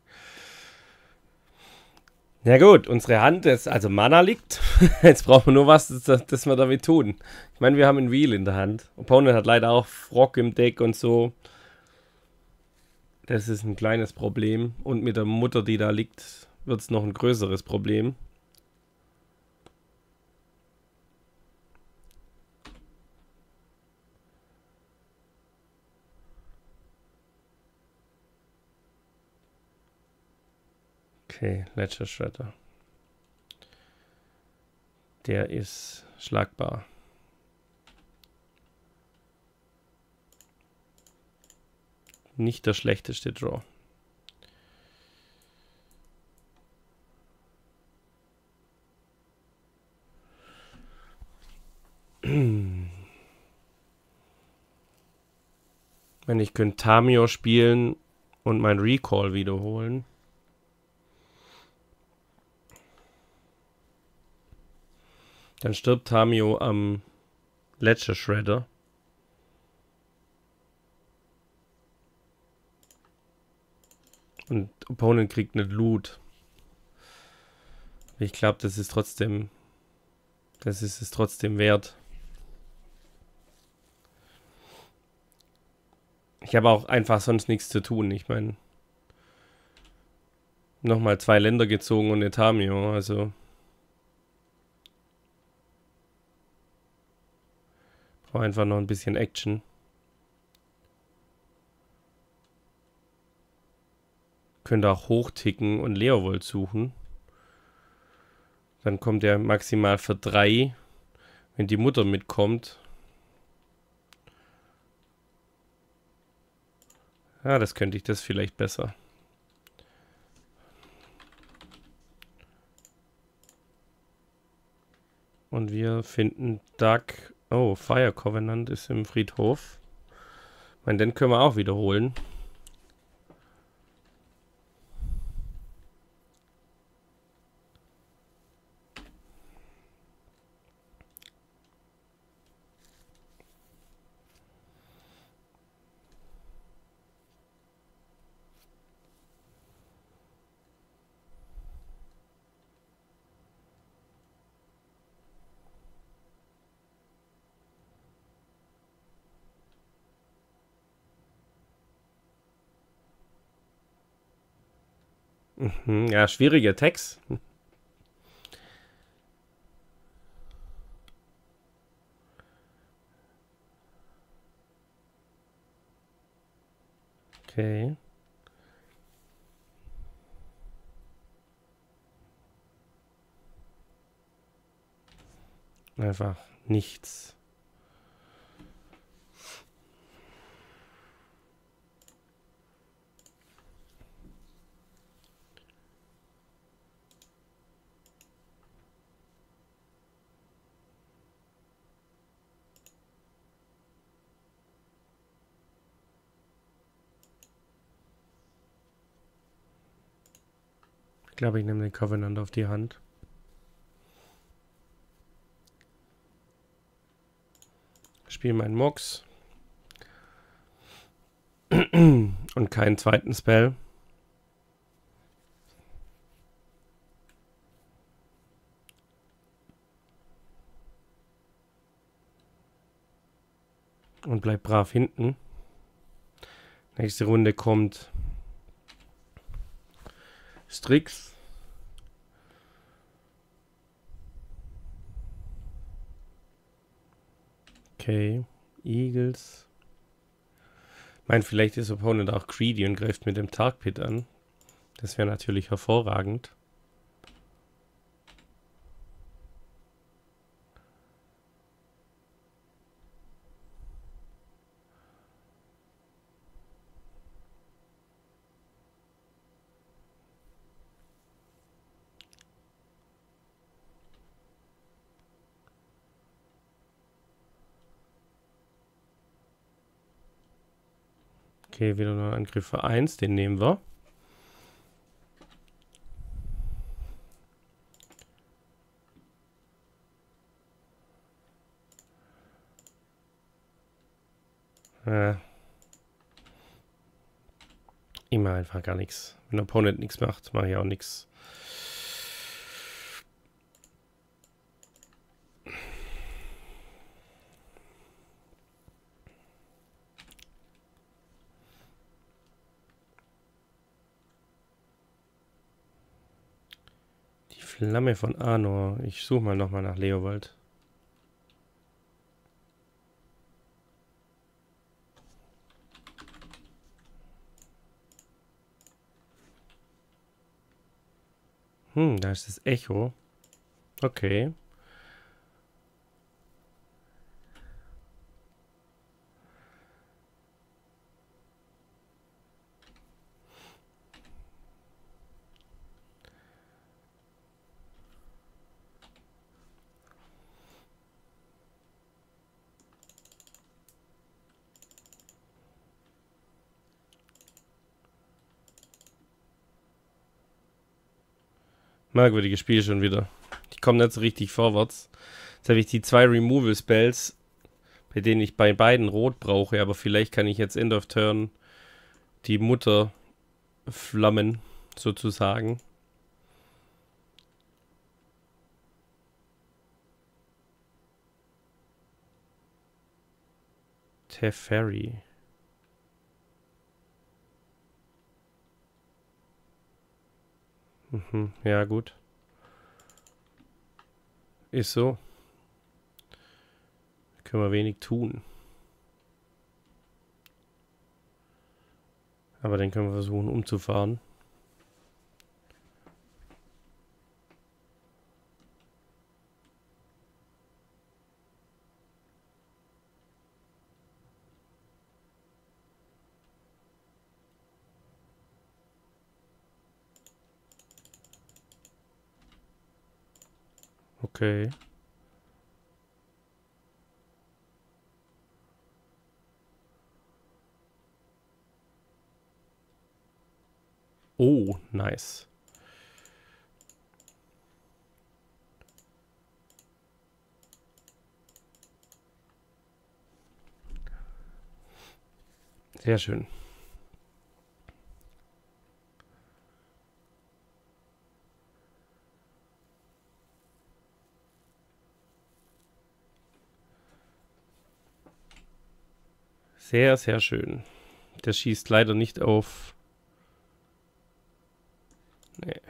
Ja gut, unsere Hand ist, also Mana liegt. Jetzt brauchen wir nur was, das, das wir damit tun. Ich meine, wir haben ein Wheel in der Hand. Opponent hat leider auch Frog im Deck und so. Das ist ein kleines Problem. Und mit der Mutter, die da liegt, wird es noch ein größeres Problem. Okay, Ledger Shredder. Der ist schlagbar. Nicht der schlechteste Draw. Wenn ich könnte Tamio spielen und mein Recall wiederholen. Dann stirbt Tamio am Ledger Shredder. Und Opponent kriegt nicht Loot. Ich glaube, das ist trotzdem. Das ist es trotzdem wert. Ich habe auch einfach sonst nichts zu tun. Ich meine. Nochmal zwei Länder gezogen und eine Tamio. Also. Brauche einfach noch ein bisschen Action. Könnte auch hochticken und Leovold suchen. Dann kommt er maximal für drei, wenn die Mutter mitkommt. Ja, das könnte ich das vielleicht besser. Und wir finden Duck. Oh, Fire Covenant ist im Friedhof. Ich meine, den können wir auch wiederholen. Mhm, ja, schwieriger Text. Okay. Einfach nichts. Ich glaube, ich nehme den Covenant auf die Hand. Spiele meinen Mox. Und keinen zweiten Spell. Und bleib brav hinten. Nächste Runde kommt Strix. Okay, Eagles. Ich meine, vielleicht ist Opponent auch greedy und greift mit dem Tark Pit an. Das wäre natürlich hervorragend. Okay, wieder noch Angriff für eins, den nehmen wir. Äh, ich mache einfach gar nichts. Wenn der Opponent nichts macht, mache ich auch nichts. Die Flamme von Arnor. Ich suche mal nochmal nach Leovold. Hm, da ist das Echo. Okay. Merkwürdiges Spiel schon wieder. Ich komme nicht so richtig vorwärts. Jetzt habe ich die zwei Removal Spells, bei denen ich bei beiden Rot brauche, aber vielleicht kann ich jetzt End of Turn die Mutter flammen, sozusagen. Teferi. Mhm, ja gut. Ist so. Können wir wenig tun. Aber dann können wir versuchen umzufahren. Okay. Oh, nice. Sehr schön. Sehr, sehr schön. Der schießt leider nicht auf. Nee.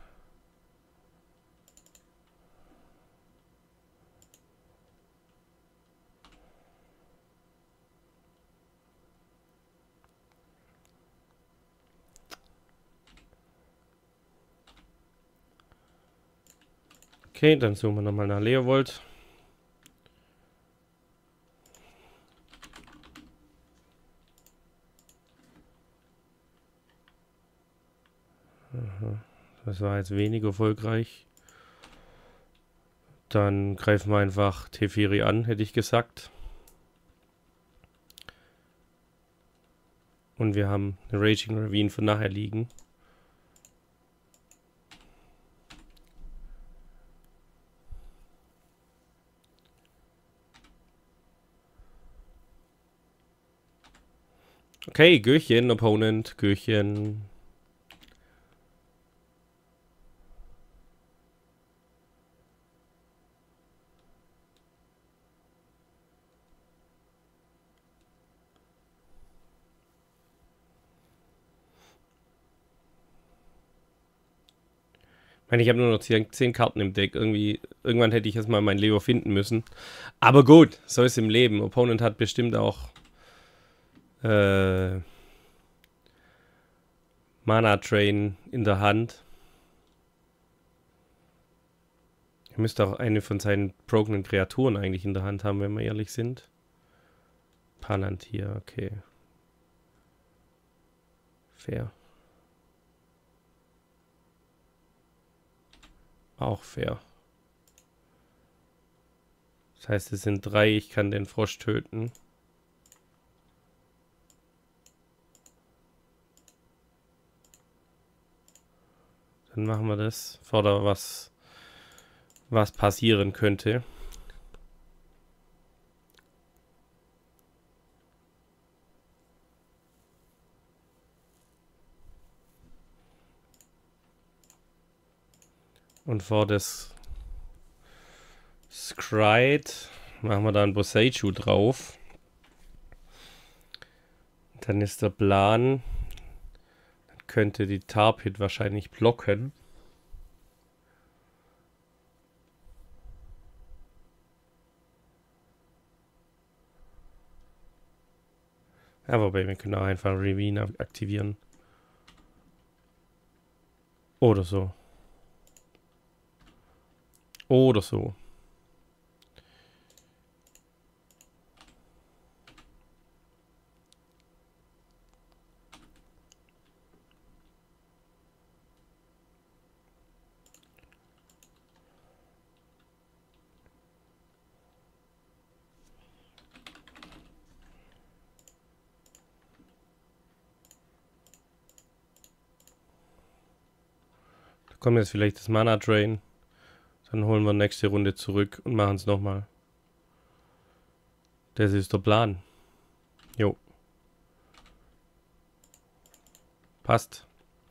Okay, dann suchen wir nochmal nach Leovold. Aha. Das war jetzt wenig erfolgreich. Dann greifen wir einfach Teferi an, hätte ich gesagt. Und wir haben eine Raging Ravine für nachher liegen. Okay, Gürchen, Opponent, Gürchen. Ich meine, ich habe nur noch zehn Karten im Deck. Irgendwie, irgendwann hätte ich erstmal mein Leo finden müssen. Aber gut, so ist im Leben. Opponent hat bestimmt auch äh, Mana Train in der Hand. Er müsste auch eine von seinen brokenen Kreaturen eigentlich in der Hand haben, wenn wir ehrlich sind. Palantir, okay. Fair. Auch fair. Das heißt, es sind drei, ich kann den Frosch töten. Dann machen wir das, bevor da was, was passieren könnte. Und vor das Scryde machen wir da ein Boseiju drauf. Dann ist der Plan, dann könnte die Tar-Pit wahrscheinlich blocken. Ja, wobei wir können auch einfach Ravine aktivieren. Oder so. Oder so. Da kommt jetzt vielleicht das Mana Drain. Dann holen wir nächste Runde zurück und machen es nochmal. Das ist der Plan. Jo. Passt.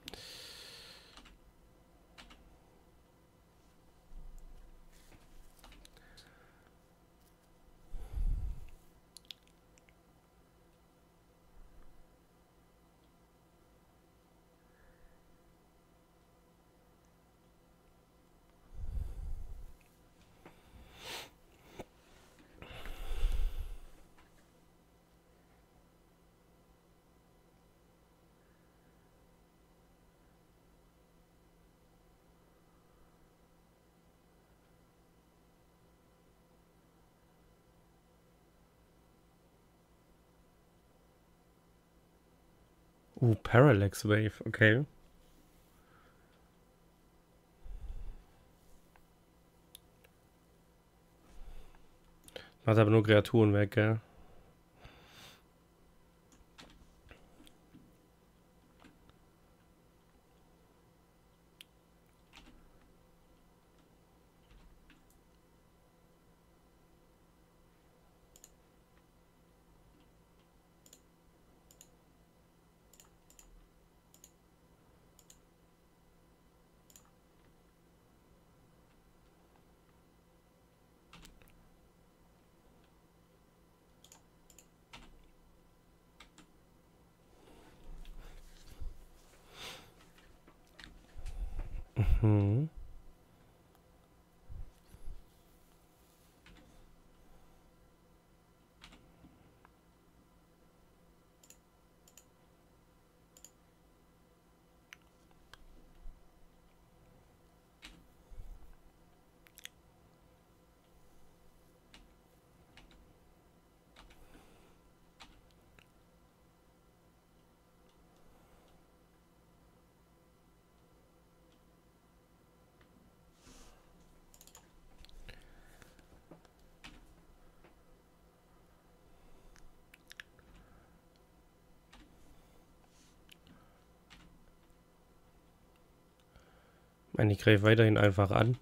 Uh, Parallax Wave, okay. Macht aber nur Kreaturen weg, gell? Mhm. Ich meine, ich greife weiterhin einfach an.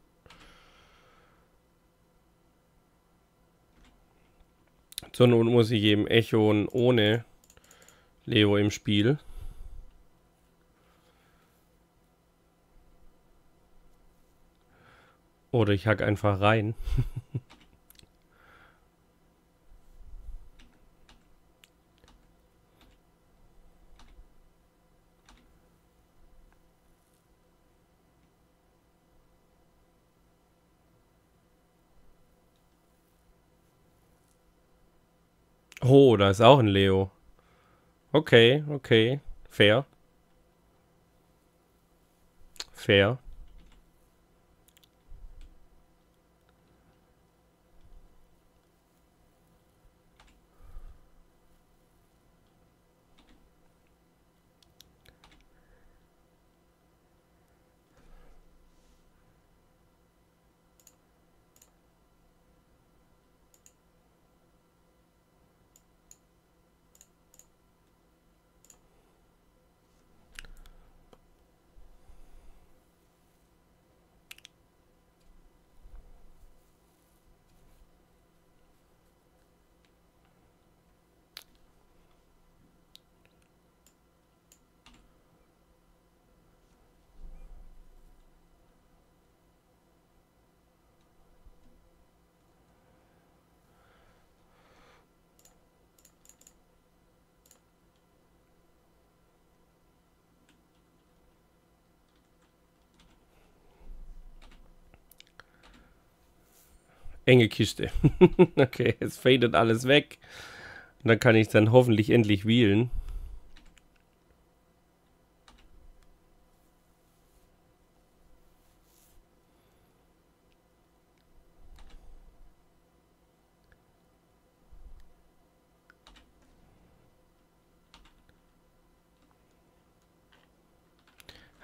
Zur Not muss ich eben Echoen ohne Leo im Spiel. Oder ich hack einfach rein. Oh, da ist auch ein Leo. Okay, okay. Fair. Fair. Enge Kiste. Okay, es fadet alles weg. Und dann kann ich dann hoffentlich endlich wheelen.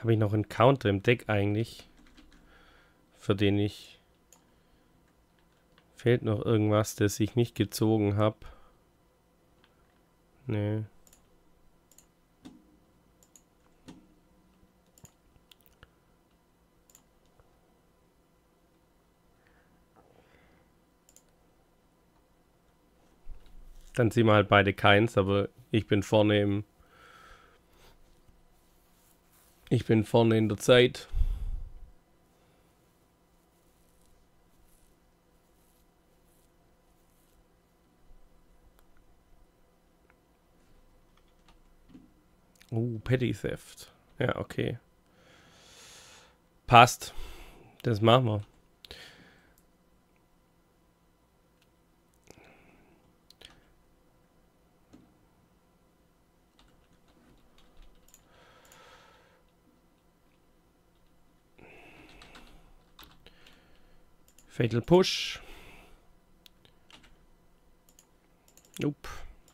Habe ich noch einen Counter im Deck eigentlich? Für den ich... Fehlt noch irgendwas, das ich nicht gezogen habe? Nee. Dann ziehen wir halt beide keins, aber ich bin vorne im... Ich bin vorne in der Zeit. Oh, Petty Theft. Ja, okay. Passt. Das machen wir. Fatal Push. Nope.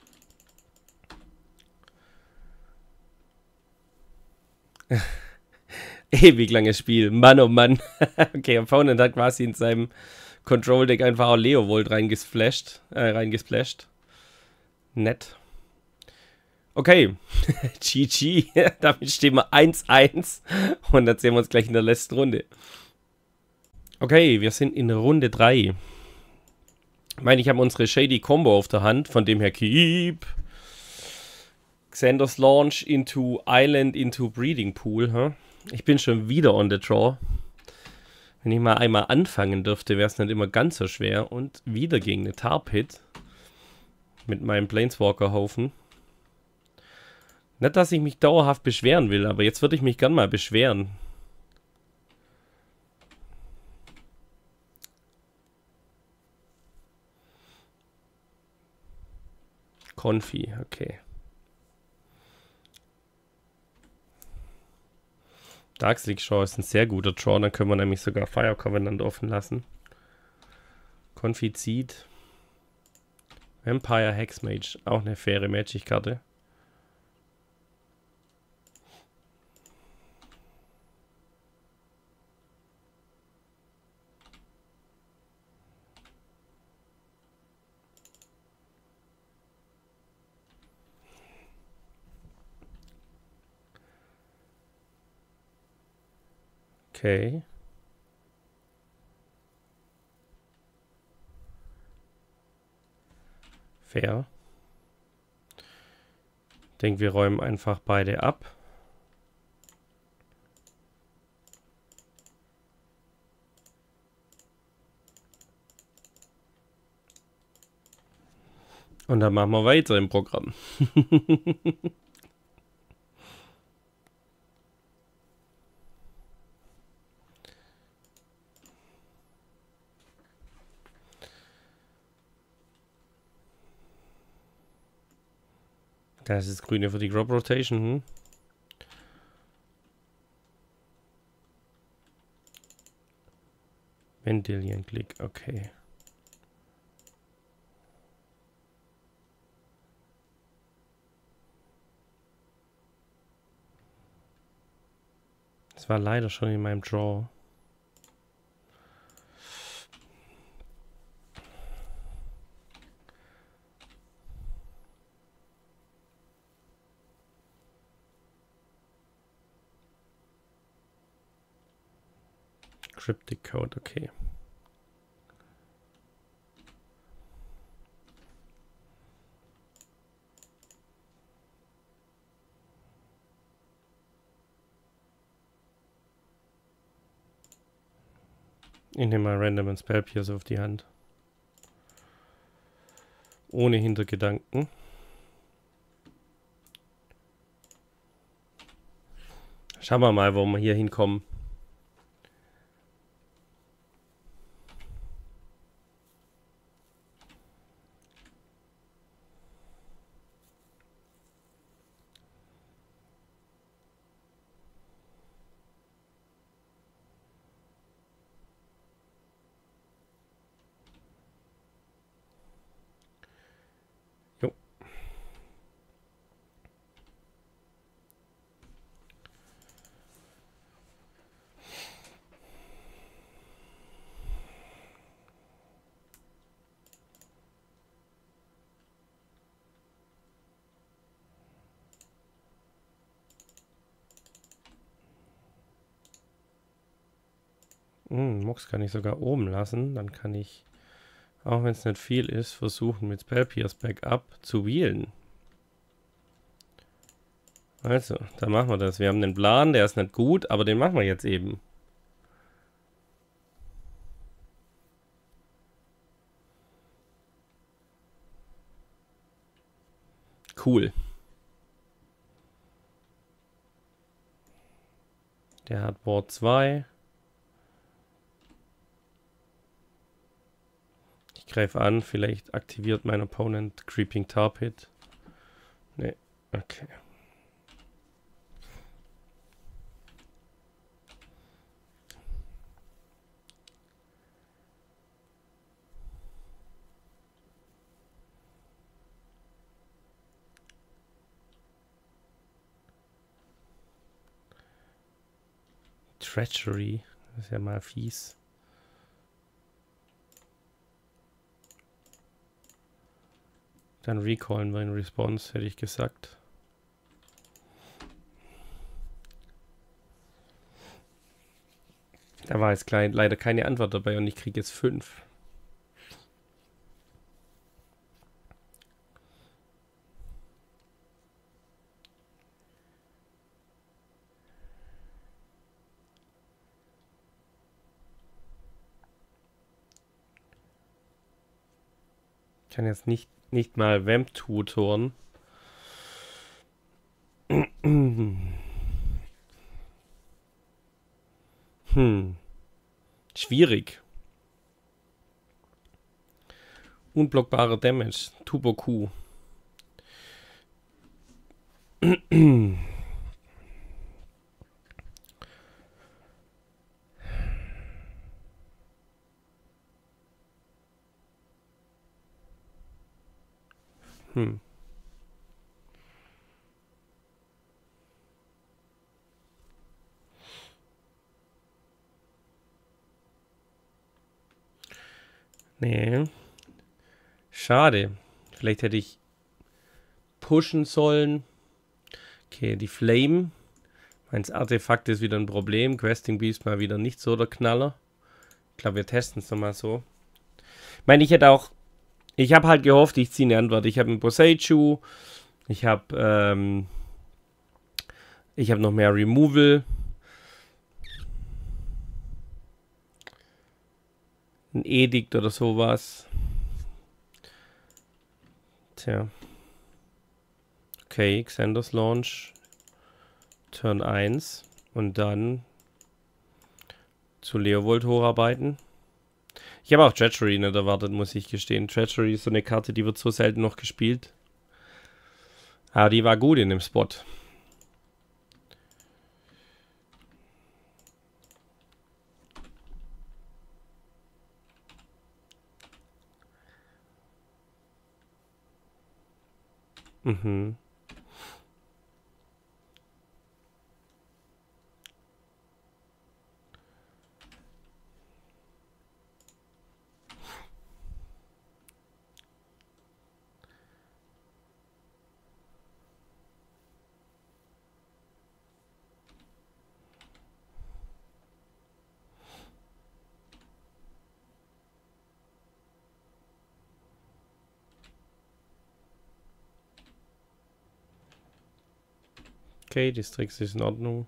Ewig langes Spiel. Mann, oh Mann. Okay, Opponent hat quasi in seinem Control-Deck einfach auch Leovold reingesplasht. Äh, reingesplasht. Nett. Okay. G G. Damit stehen wir eins eins. Und dann sehen wir uns gleich in der letzten Runde. Okay, wir sind in Runde drei. Ich meine, ich habe unsere Shady Combo auf der Hand. Von dem her keep. Xander's Launch into Island into Breeding Pool. Huh? Ich bin schon wieder on the draw. Wenn ich mal einmal anfangen dürfte, wäre es nicht immer ganz so schwer. Und wieder gegen eine Tar-Pit. Mit meinem Planeswalker-Haufen. Nicht, dass ich mich dauerhaft beschweren will, aber jetzt würde ich mich gern mal beschweren. Konfi, okay. Darkseek Shaw ist ein sehr guter Draw, dann können wir nämlich sogar Fire Covenant offen lassen. Konfi zieht. Vampire Hexmage, auch eine faire Magic-Karte. Okay. Fair. Ich denke, wir räumen einfach beide ab. Und dann machen wir weiter im Programm. Das ist das Grüne für die Crop Rotation. Hm? Vendilion Click, okay. Das war leider schon in meinem Draw. Cryptic Code, okay. Ich nehme mal random ein Spell Pierce auf die Hand. Ohne Hintergedanken. Schauen wir mal, wo wir hier hinkommen. Jo. Hm, Mox kann ich sogar oben lassen. Dann kann ich, auch wenn es nicht viel ist, versuchen mit Spellpierce Backup zu wheelen. Also, dann machen wir das. Wir haben den Plan, der ist nicht gut, aber den machen wir jetzt eben. Cool. Der hat Ward zwei. Ich greife an, vielleicht aktiviert mein Opponent Creeping Tar Pit. Ne, okay. Treachery, das ist ja mal fies. Dann recallen wir in Response, hätte ich gesagt. Da war jetzt klein, leider keine Antwort dabei und ich kriege jetzt fünf. Ich kann jetzt nicht, nicht mal Vamp tutoren. Hm. Schwierig. Unblockbare Damage. Tuboku. Hm. Nee. Schade. Vielleicht hätte ich pushen sollen. Okay, die Flame. Mein Artefakt ist wieder ein Problem. Questing Beast mal wieder nicht so der Knaller. Ich glaube, wir testen es nochmal so. Ich meine, ich hätte auch... Ich habe halt gehofft, ich ziehe eine Antwort. Ich habe einen Boseiju. Ich habe... Ähm, ich habe noch mehr Removal. Ein Edikt oder sowas. Tja. Okay, Xander's Launch. Turn eins. Und dann zu Leovold hocharbeiten. Ich habe auch Treachery nicht erwartet, muss ich gestehen. Treachery ist so eine Karte, die wird so selten noch gespielt. Aber die war gut in dem Spot. Mhm. Okay, die Strix ist in Ordnung.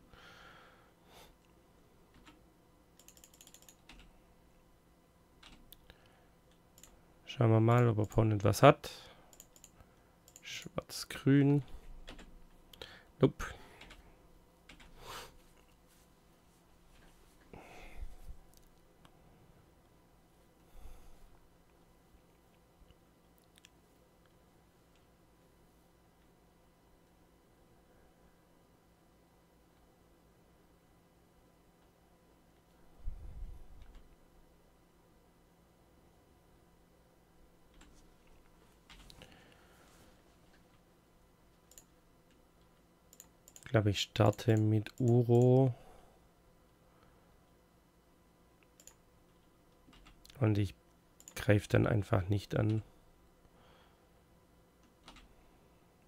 Schauen wir mal, ob Opponent was hat. Schwarz-Grün. Nope. Ich glaube, ich starte mit Uro. Und ich greife dann einfach nicht an.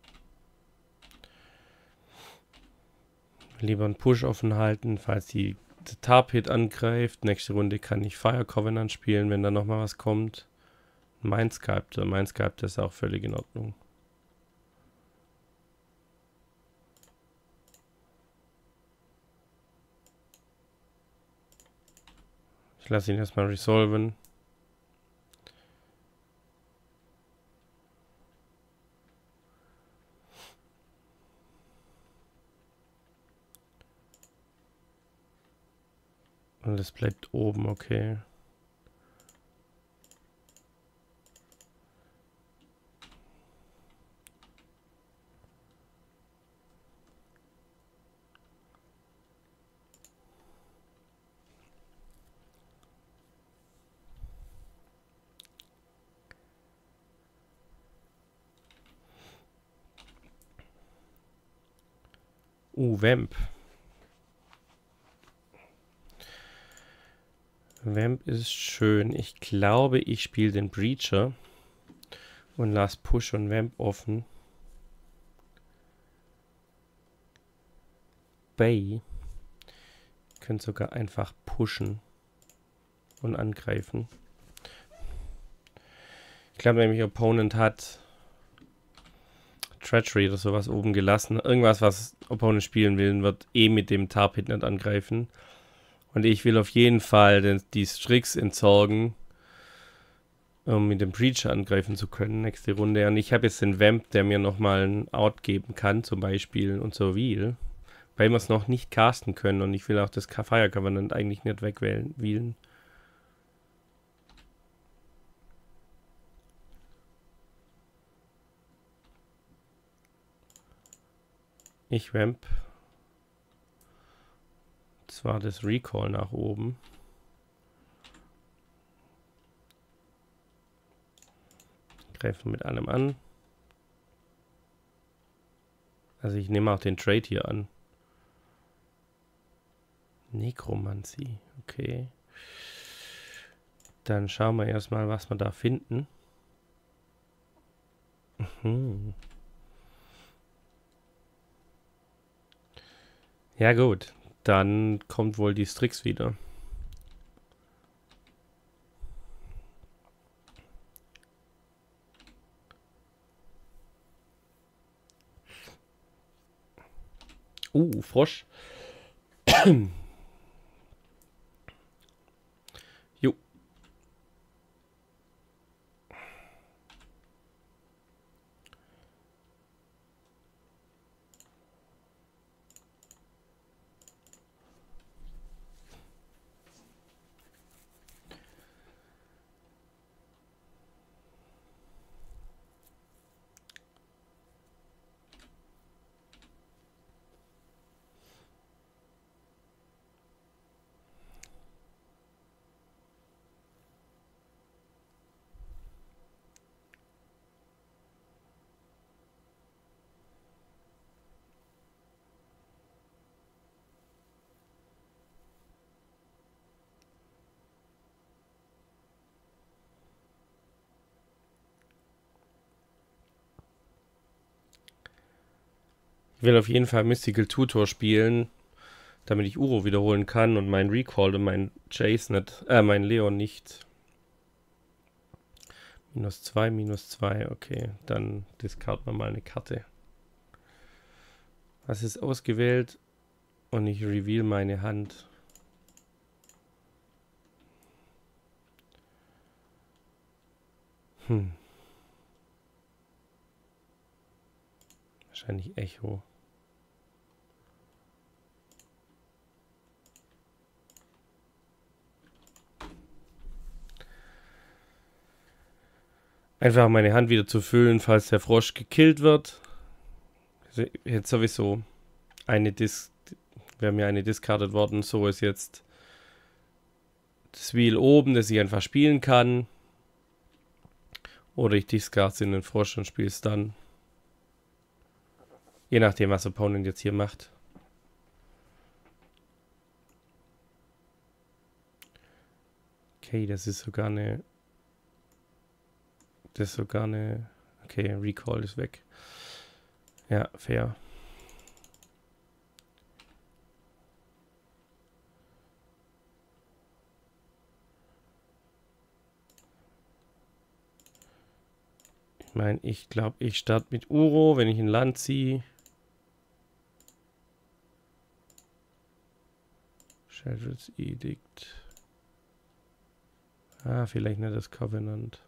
Lieber einen Push offen halten, falls die der Tar-Pit angreift. Nächste Runde kann ich Fire Covenant spielen, wenn da nochmal was kommt. Mindsculptor. Mindsculptor ist auch völlig in Ordnung. Ich lasse ihn erstmal resolven. Und es bleibt oben, okay. Uh, Vamp. Vamp ist schön. Ich glaube, ich spiele den Breacher und lasse Push und Vamp offen. Bay könnt sogar einfach pushen und angreifen. Ich glaube nämlich, Opponent hat Treachery oder sowas oben gelassen. Irgendwas, was Opponent spielen will, wird eh mit dem Tar-Pit nicht angreifen. Und ich will auf jeden Fall den, die Strix entsorgen, um mit dem Breacher angreifen zu können nächste Runde. Und ich habe jetzt den Vamp, der mir nochmal ein Out geben kann, zum Beispiel, und so will. Weil wir es noch nicht casten können und ich will auch das Fire Covenant eigentlich nicht wegwählen. Ich Vamp. Zwar das Recall nach oben. Greifen mit allem an. Also ich nehme auch den Trade hier an. Nekromantie, okay. Dann schauen wir erstmal, was wir da finden. Mhm. Ja gut, dann kommt wohl die Strix wieder. Uh, Frosch. Jo. Ich will auf jeden Fall Mystical Tutor spielen, damit ich Uro wiederholen kann und mein Recall und mein Chase nicht, äh, mein Leon nicht. Minus zwei, minus zwei, okay. Dann discarden wir mal eine Karte. Was ist ausgewählt? Und ich reveal meine Hand. Hm. Wahrscheinlich Echo. Einfach meine Hand wieder zu füllen, falls der Frosch gekillt wird. Jetzt sowieso eine Dis... Wäre mir eine discarded worden. So ist jetzt das Wheel oben, das ich einfach spielen kann. Oder ich discard in den Frosch und spiele es dann. Je nachdem, was Opponent jetzt hier macht. Okay, das ist sogar eine... Das ist sogar eine... Okay, Recall ist weg. Ja, fair. meine, ich glaube, ich starte mit Uro, wenn ich ein Land ziehe. Sheldreds Edict. Ah, vielleicht nicht das Covenant.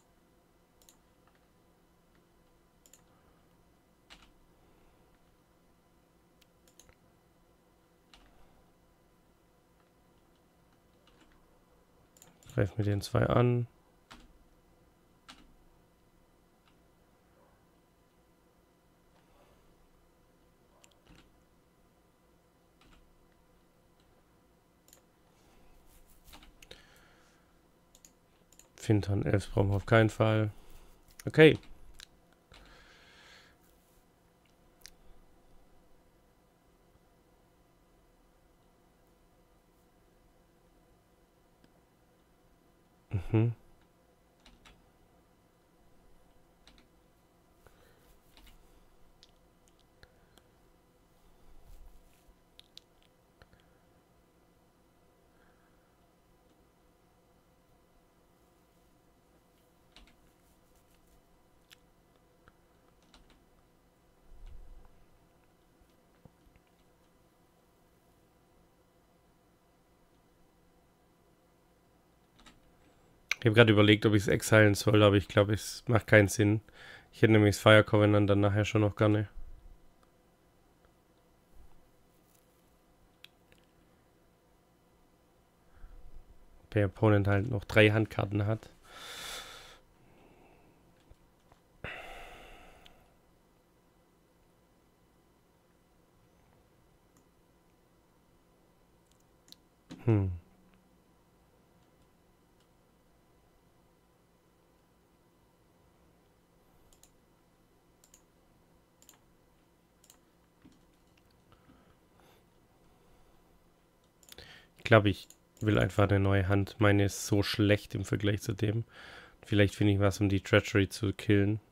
Greif mit den zwei an. Fintan Elves brauchen wir auf keinen Fall. Okay. Mhm. Ich habe gerade überlegt, ob ich es exilen soll, aber ich glaube, es macht keinen Sinn. Ich hätte nämlich das Fire Covenant dann nachher schon noch gerne. Der Opponent halt noch drei Handkarten hat. Hm. Ich glaube, ich will einfach eine neue Hand. Meine ist so schlecht im Vergleich zu dem. Vielleicht finde ich was, um die Treachery zu killen.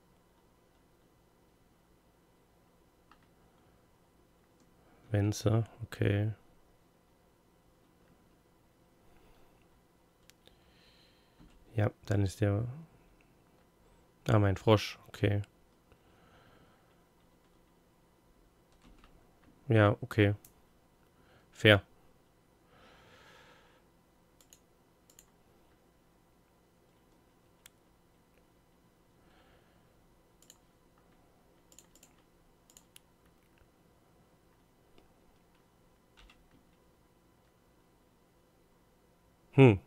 Venser, okay. Ja, dann ist der... Ah, mein Frosch, okay. Ja, okay. Fair. Hm.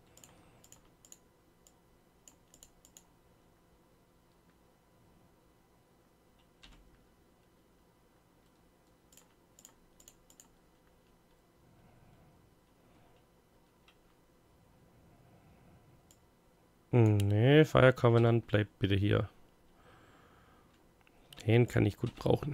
Hm, nee, Fire Covenant bleibt bitte hier. Den kann ich gut brauchen.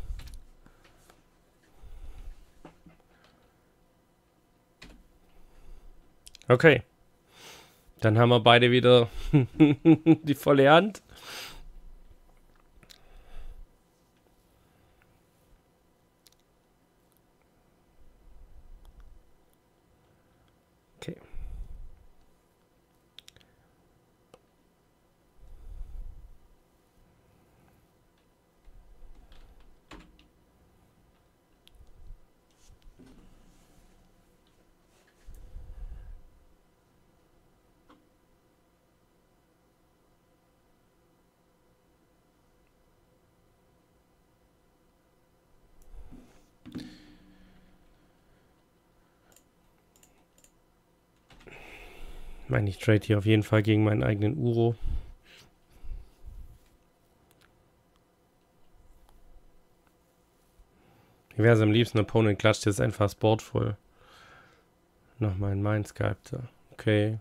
Okay. Dann haben wir beide wieder die volle Hand. Okay. Ich meine, ich trade hier auf jeden Fall gegen meinen eigenen Uro. Wie wäre es am liebsten? Opponent klatscht jetzt einfach das Board voll. Nochmal ein Mindsculptor. Okay.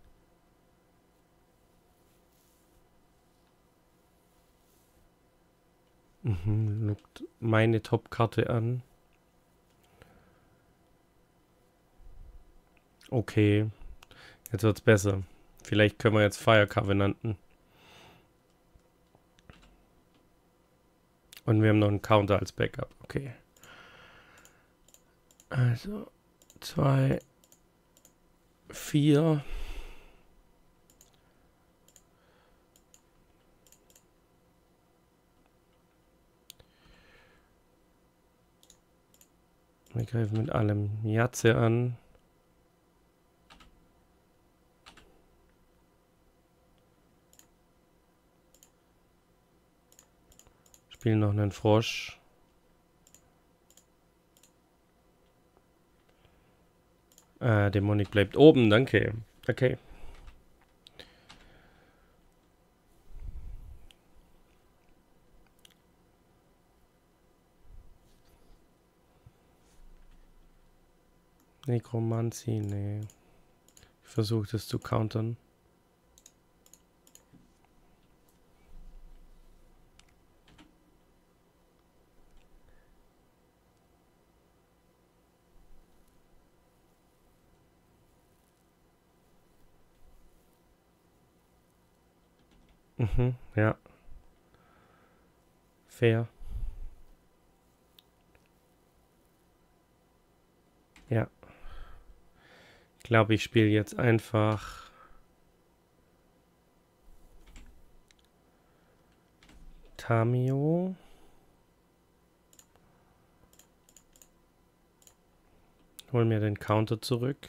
Mhm, lockt meine Top-Karte an. Okay. Jetzt wird's besser. Vielleicht können wir jetzt Fire Covenanten. Und wir haben noch einen Counter als Backup. Okay. Also, zwei, vier. Wir greifen mit allem Jatze an. Spielen noch einen Frosch. Äh, Dämonik bleibt oben, danke. Okay. Nekromantie, nee. Ich versuche das zu countern. Mhm, ja. Fair. Ja. Ich glaube, ich spiele jetzt einfach Tamiyo. Hol mir den Counter zurück.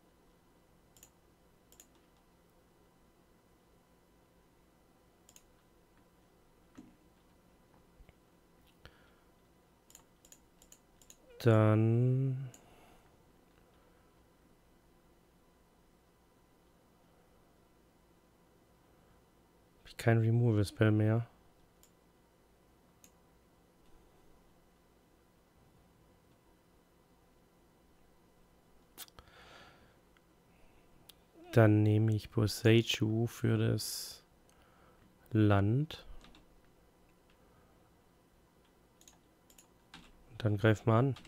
Dann habe ich kein Removal Spell mehr. Dann nehme ich Boseiju für das Land. Und dann greifen wir an.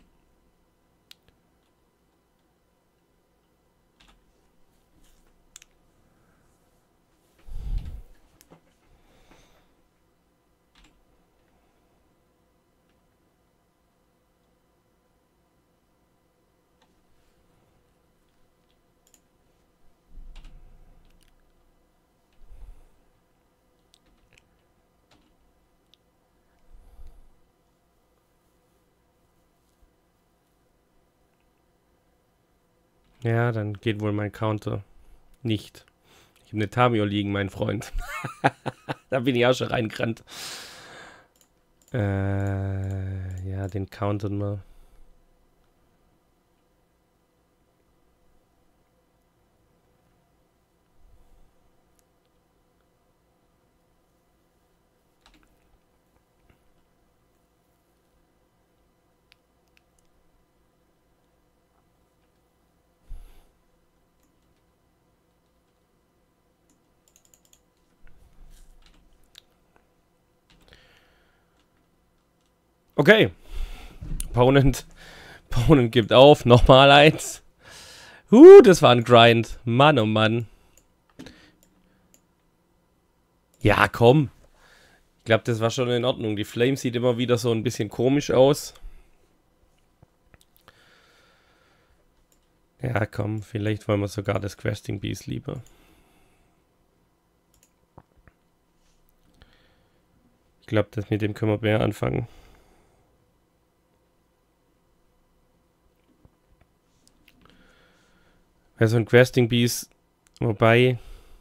Ja, dann geht wohl mein Counter nicht. Ich habe eine Tamiyo liegen, mein Freund. Da bin ich auch schon reingerannt. Äh, ja, den countern wir. Okay. Opponent. Opponent gibt auf. Nochmal eins. Uh, das war ein Grind. Mann, oh Mann. Ja, komm. Ich glaube, das war schon in Ordnung. Die Flame sieht immer wieder so ein bisschen komisch aus. Ja, komm. Vielleicht wollen wir sogar das Questing Beast lieber. Ich glaube, das mit dem können wir mehr anfangen. Also ein Questing Beast, wobei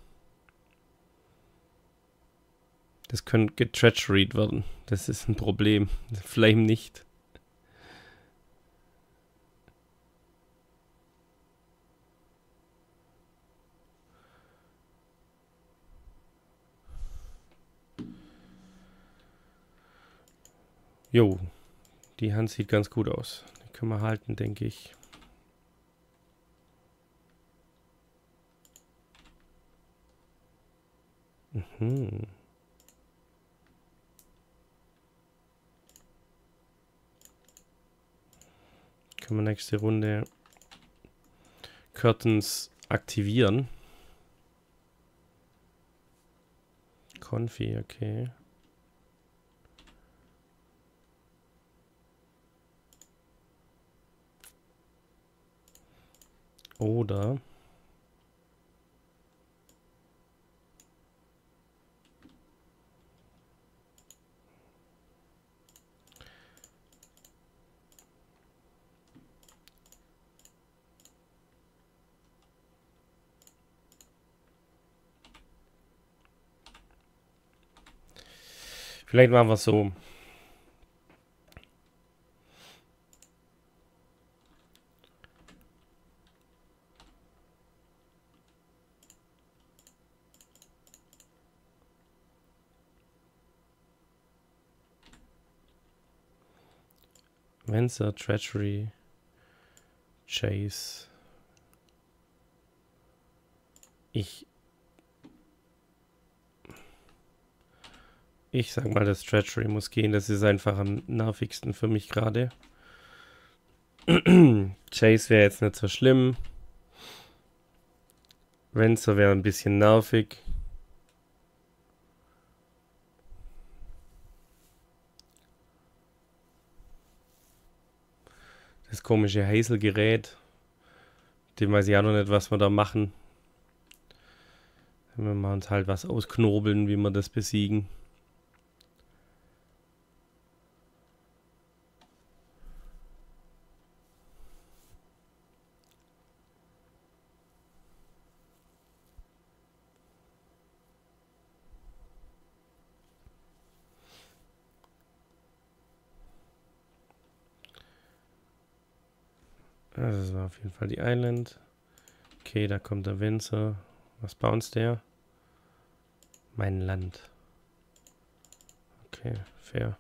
das könnte getreacheried werden. Das ist ein Problem. Flame nicht. Jo, die Hand sieht ganz gut aus. Die können wir halten, denke ich. Mhm. Können wir nächste Runde Curtains aktivieren. Confi, okay. Oder Vielleicht machen wir es so. Venser, Treachery, Chase. Ich. Ich sag mal, das Treachery muss gehen. Das ist einfach am nervigsten für mich gerade. Chase wäre jetzt nicht so schlimm. Venser wäre ein bisschen nervig. Das komische Hazel-Gerät. Dem weiß ich auch noch nicht, was wir da machen. Wir machen uns halt was ausknobeln, wie wir das besiegen. Also das war auf jeden Fall die Island. Okay, da kommt der Venser. Was bounced der? Mein Land. Okay, fair.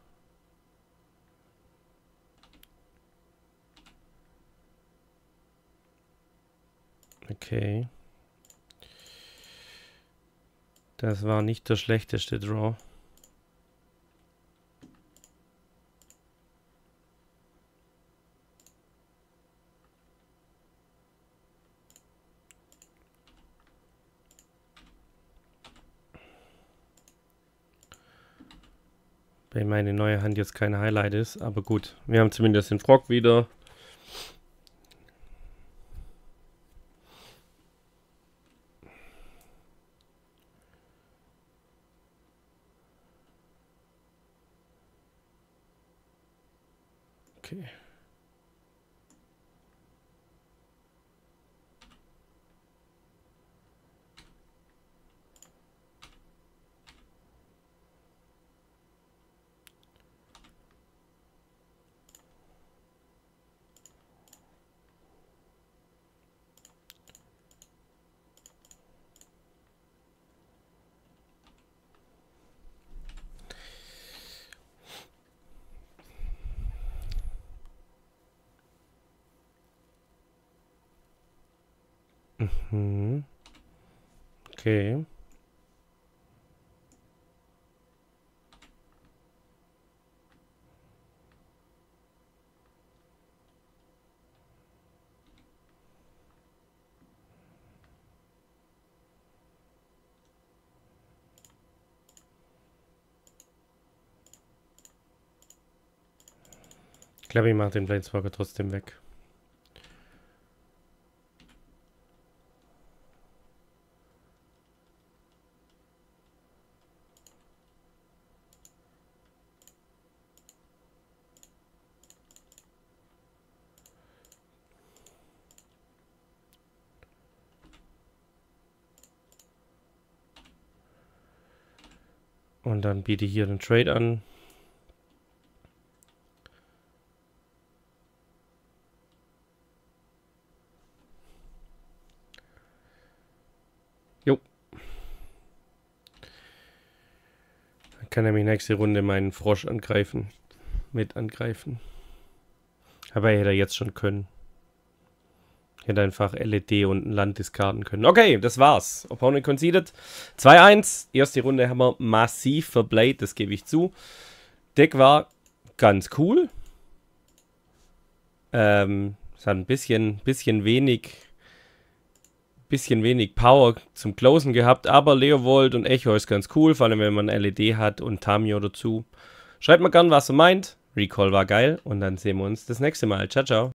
Okay. Das war nicht der schlechteste Draw. Weil meine neue Hand jetzt kein Highlight ist, aber gut. Wir haben zumindest den Frog wieder. Okay. Mhm. Okay. Ich glaube, ich mache den Planeswalker trotzdem weg. Und dann biete ich hier den Trade an. Jo. Dann kann er mich nächste Runde meinen Frosch angreifen. Mit angreifen. Aber er hätte jetzt schon können. Ich hätte einfach L E D und ein Land diskarden können. Okay, das war's. Opponent conceded. zwei eins. Erste Runde haben wir massiv verblayed, das gebe ich zu. Deck war ganz cool. Ähm, es hat ein bisschen, bisschen wenig, bisschen wenig Power zum Closen gehabt, aber Leovold und Echo ist ganz cool, vor allem wenn man L E D hat und Tamio dazu. Schreibt mal gern, was ihr meint. Recall war geil und dann sehen wir uns das nächste Mal. Ciao, ciao.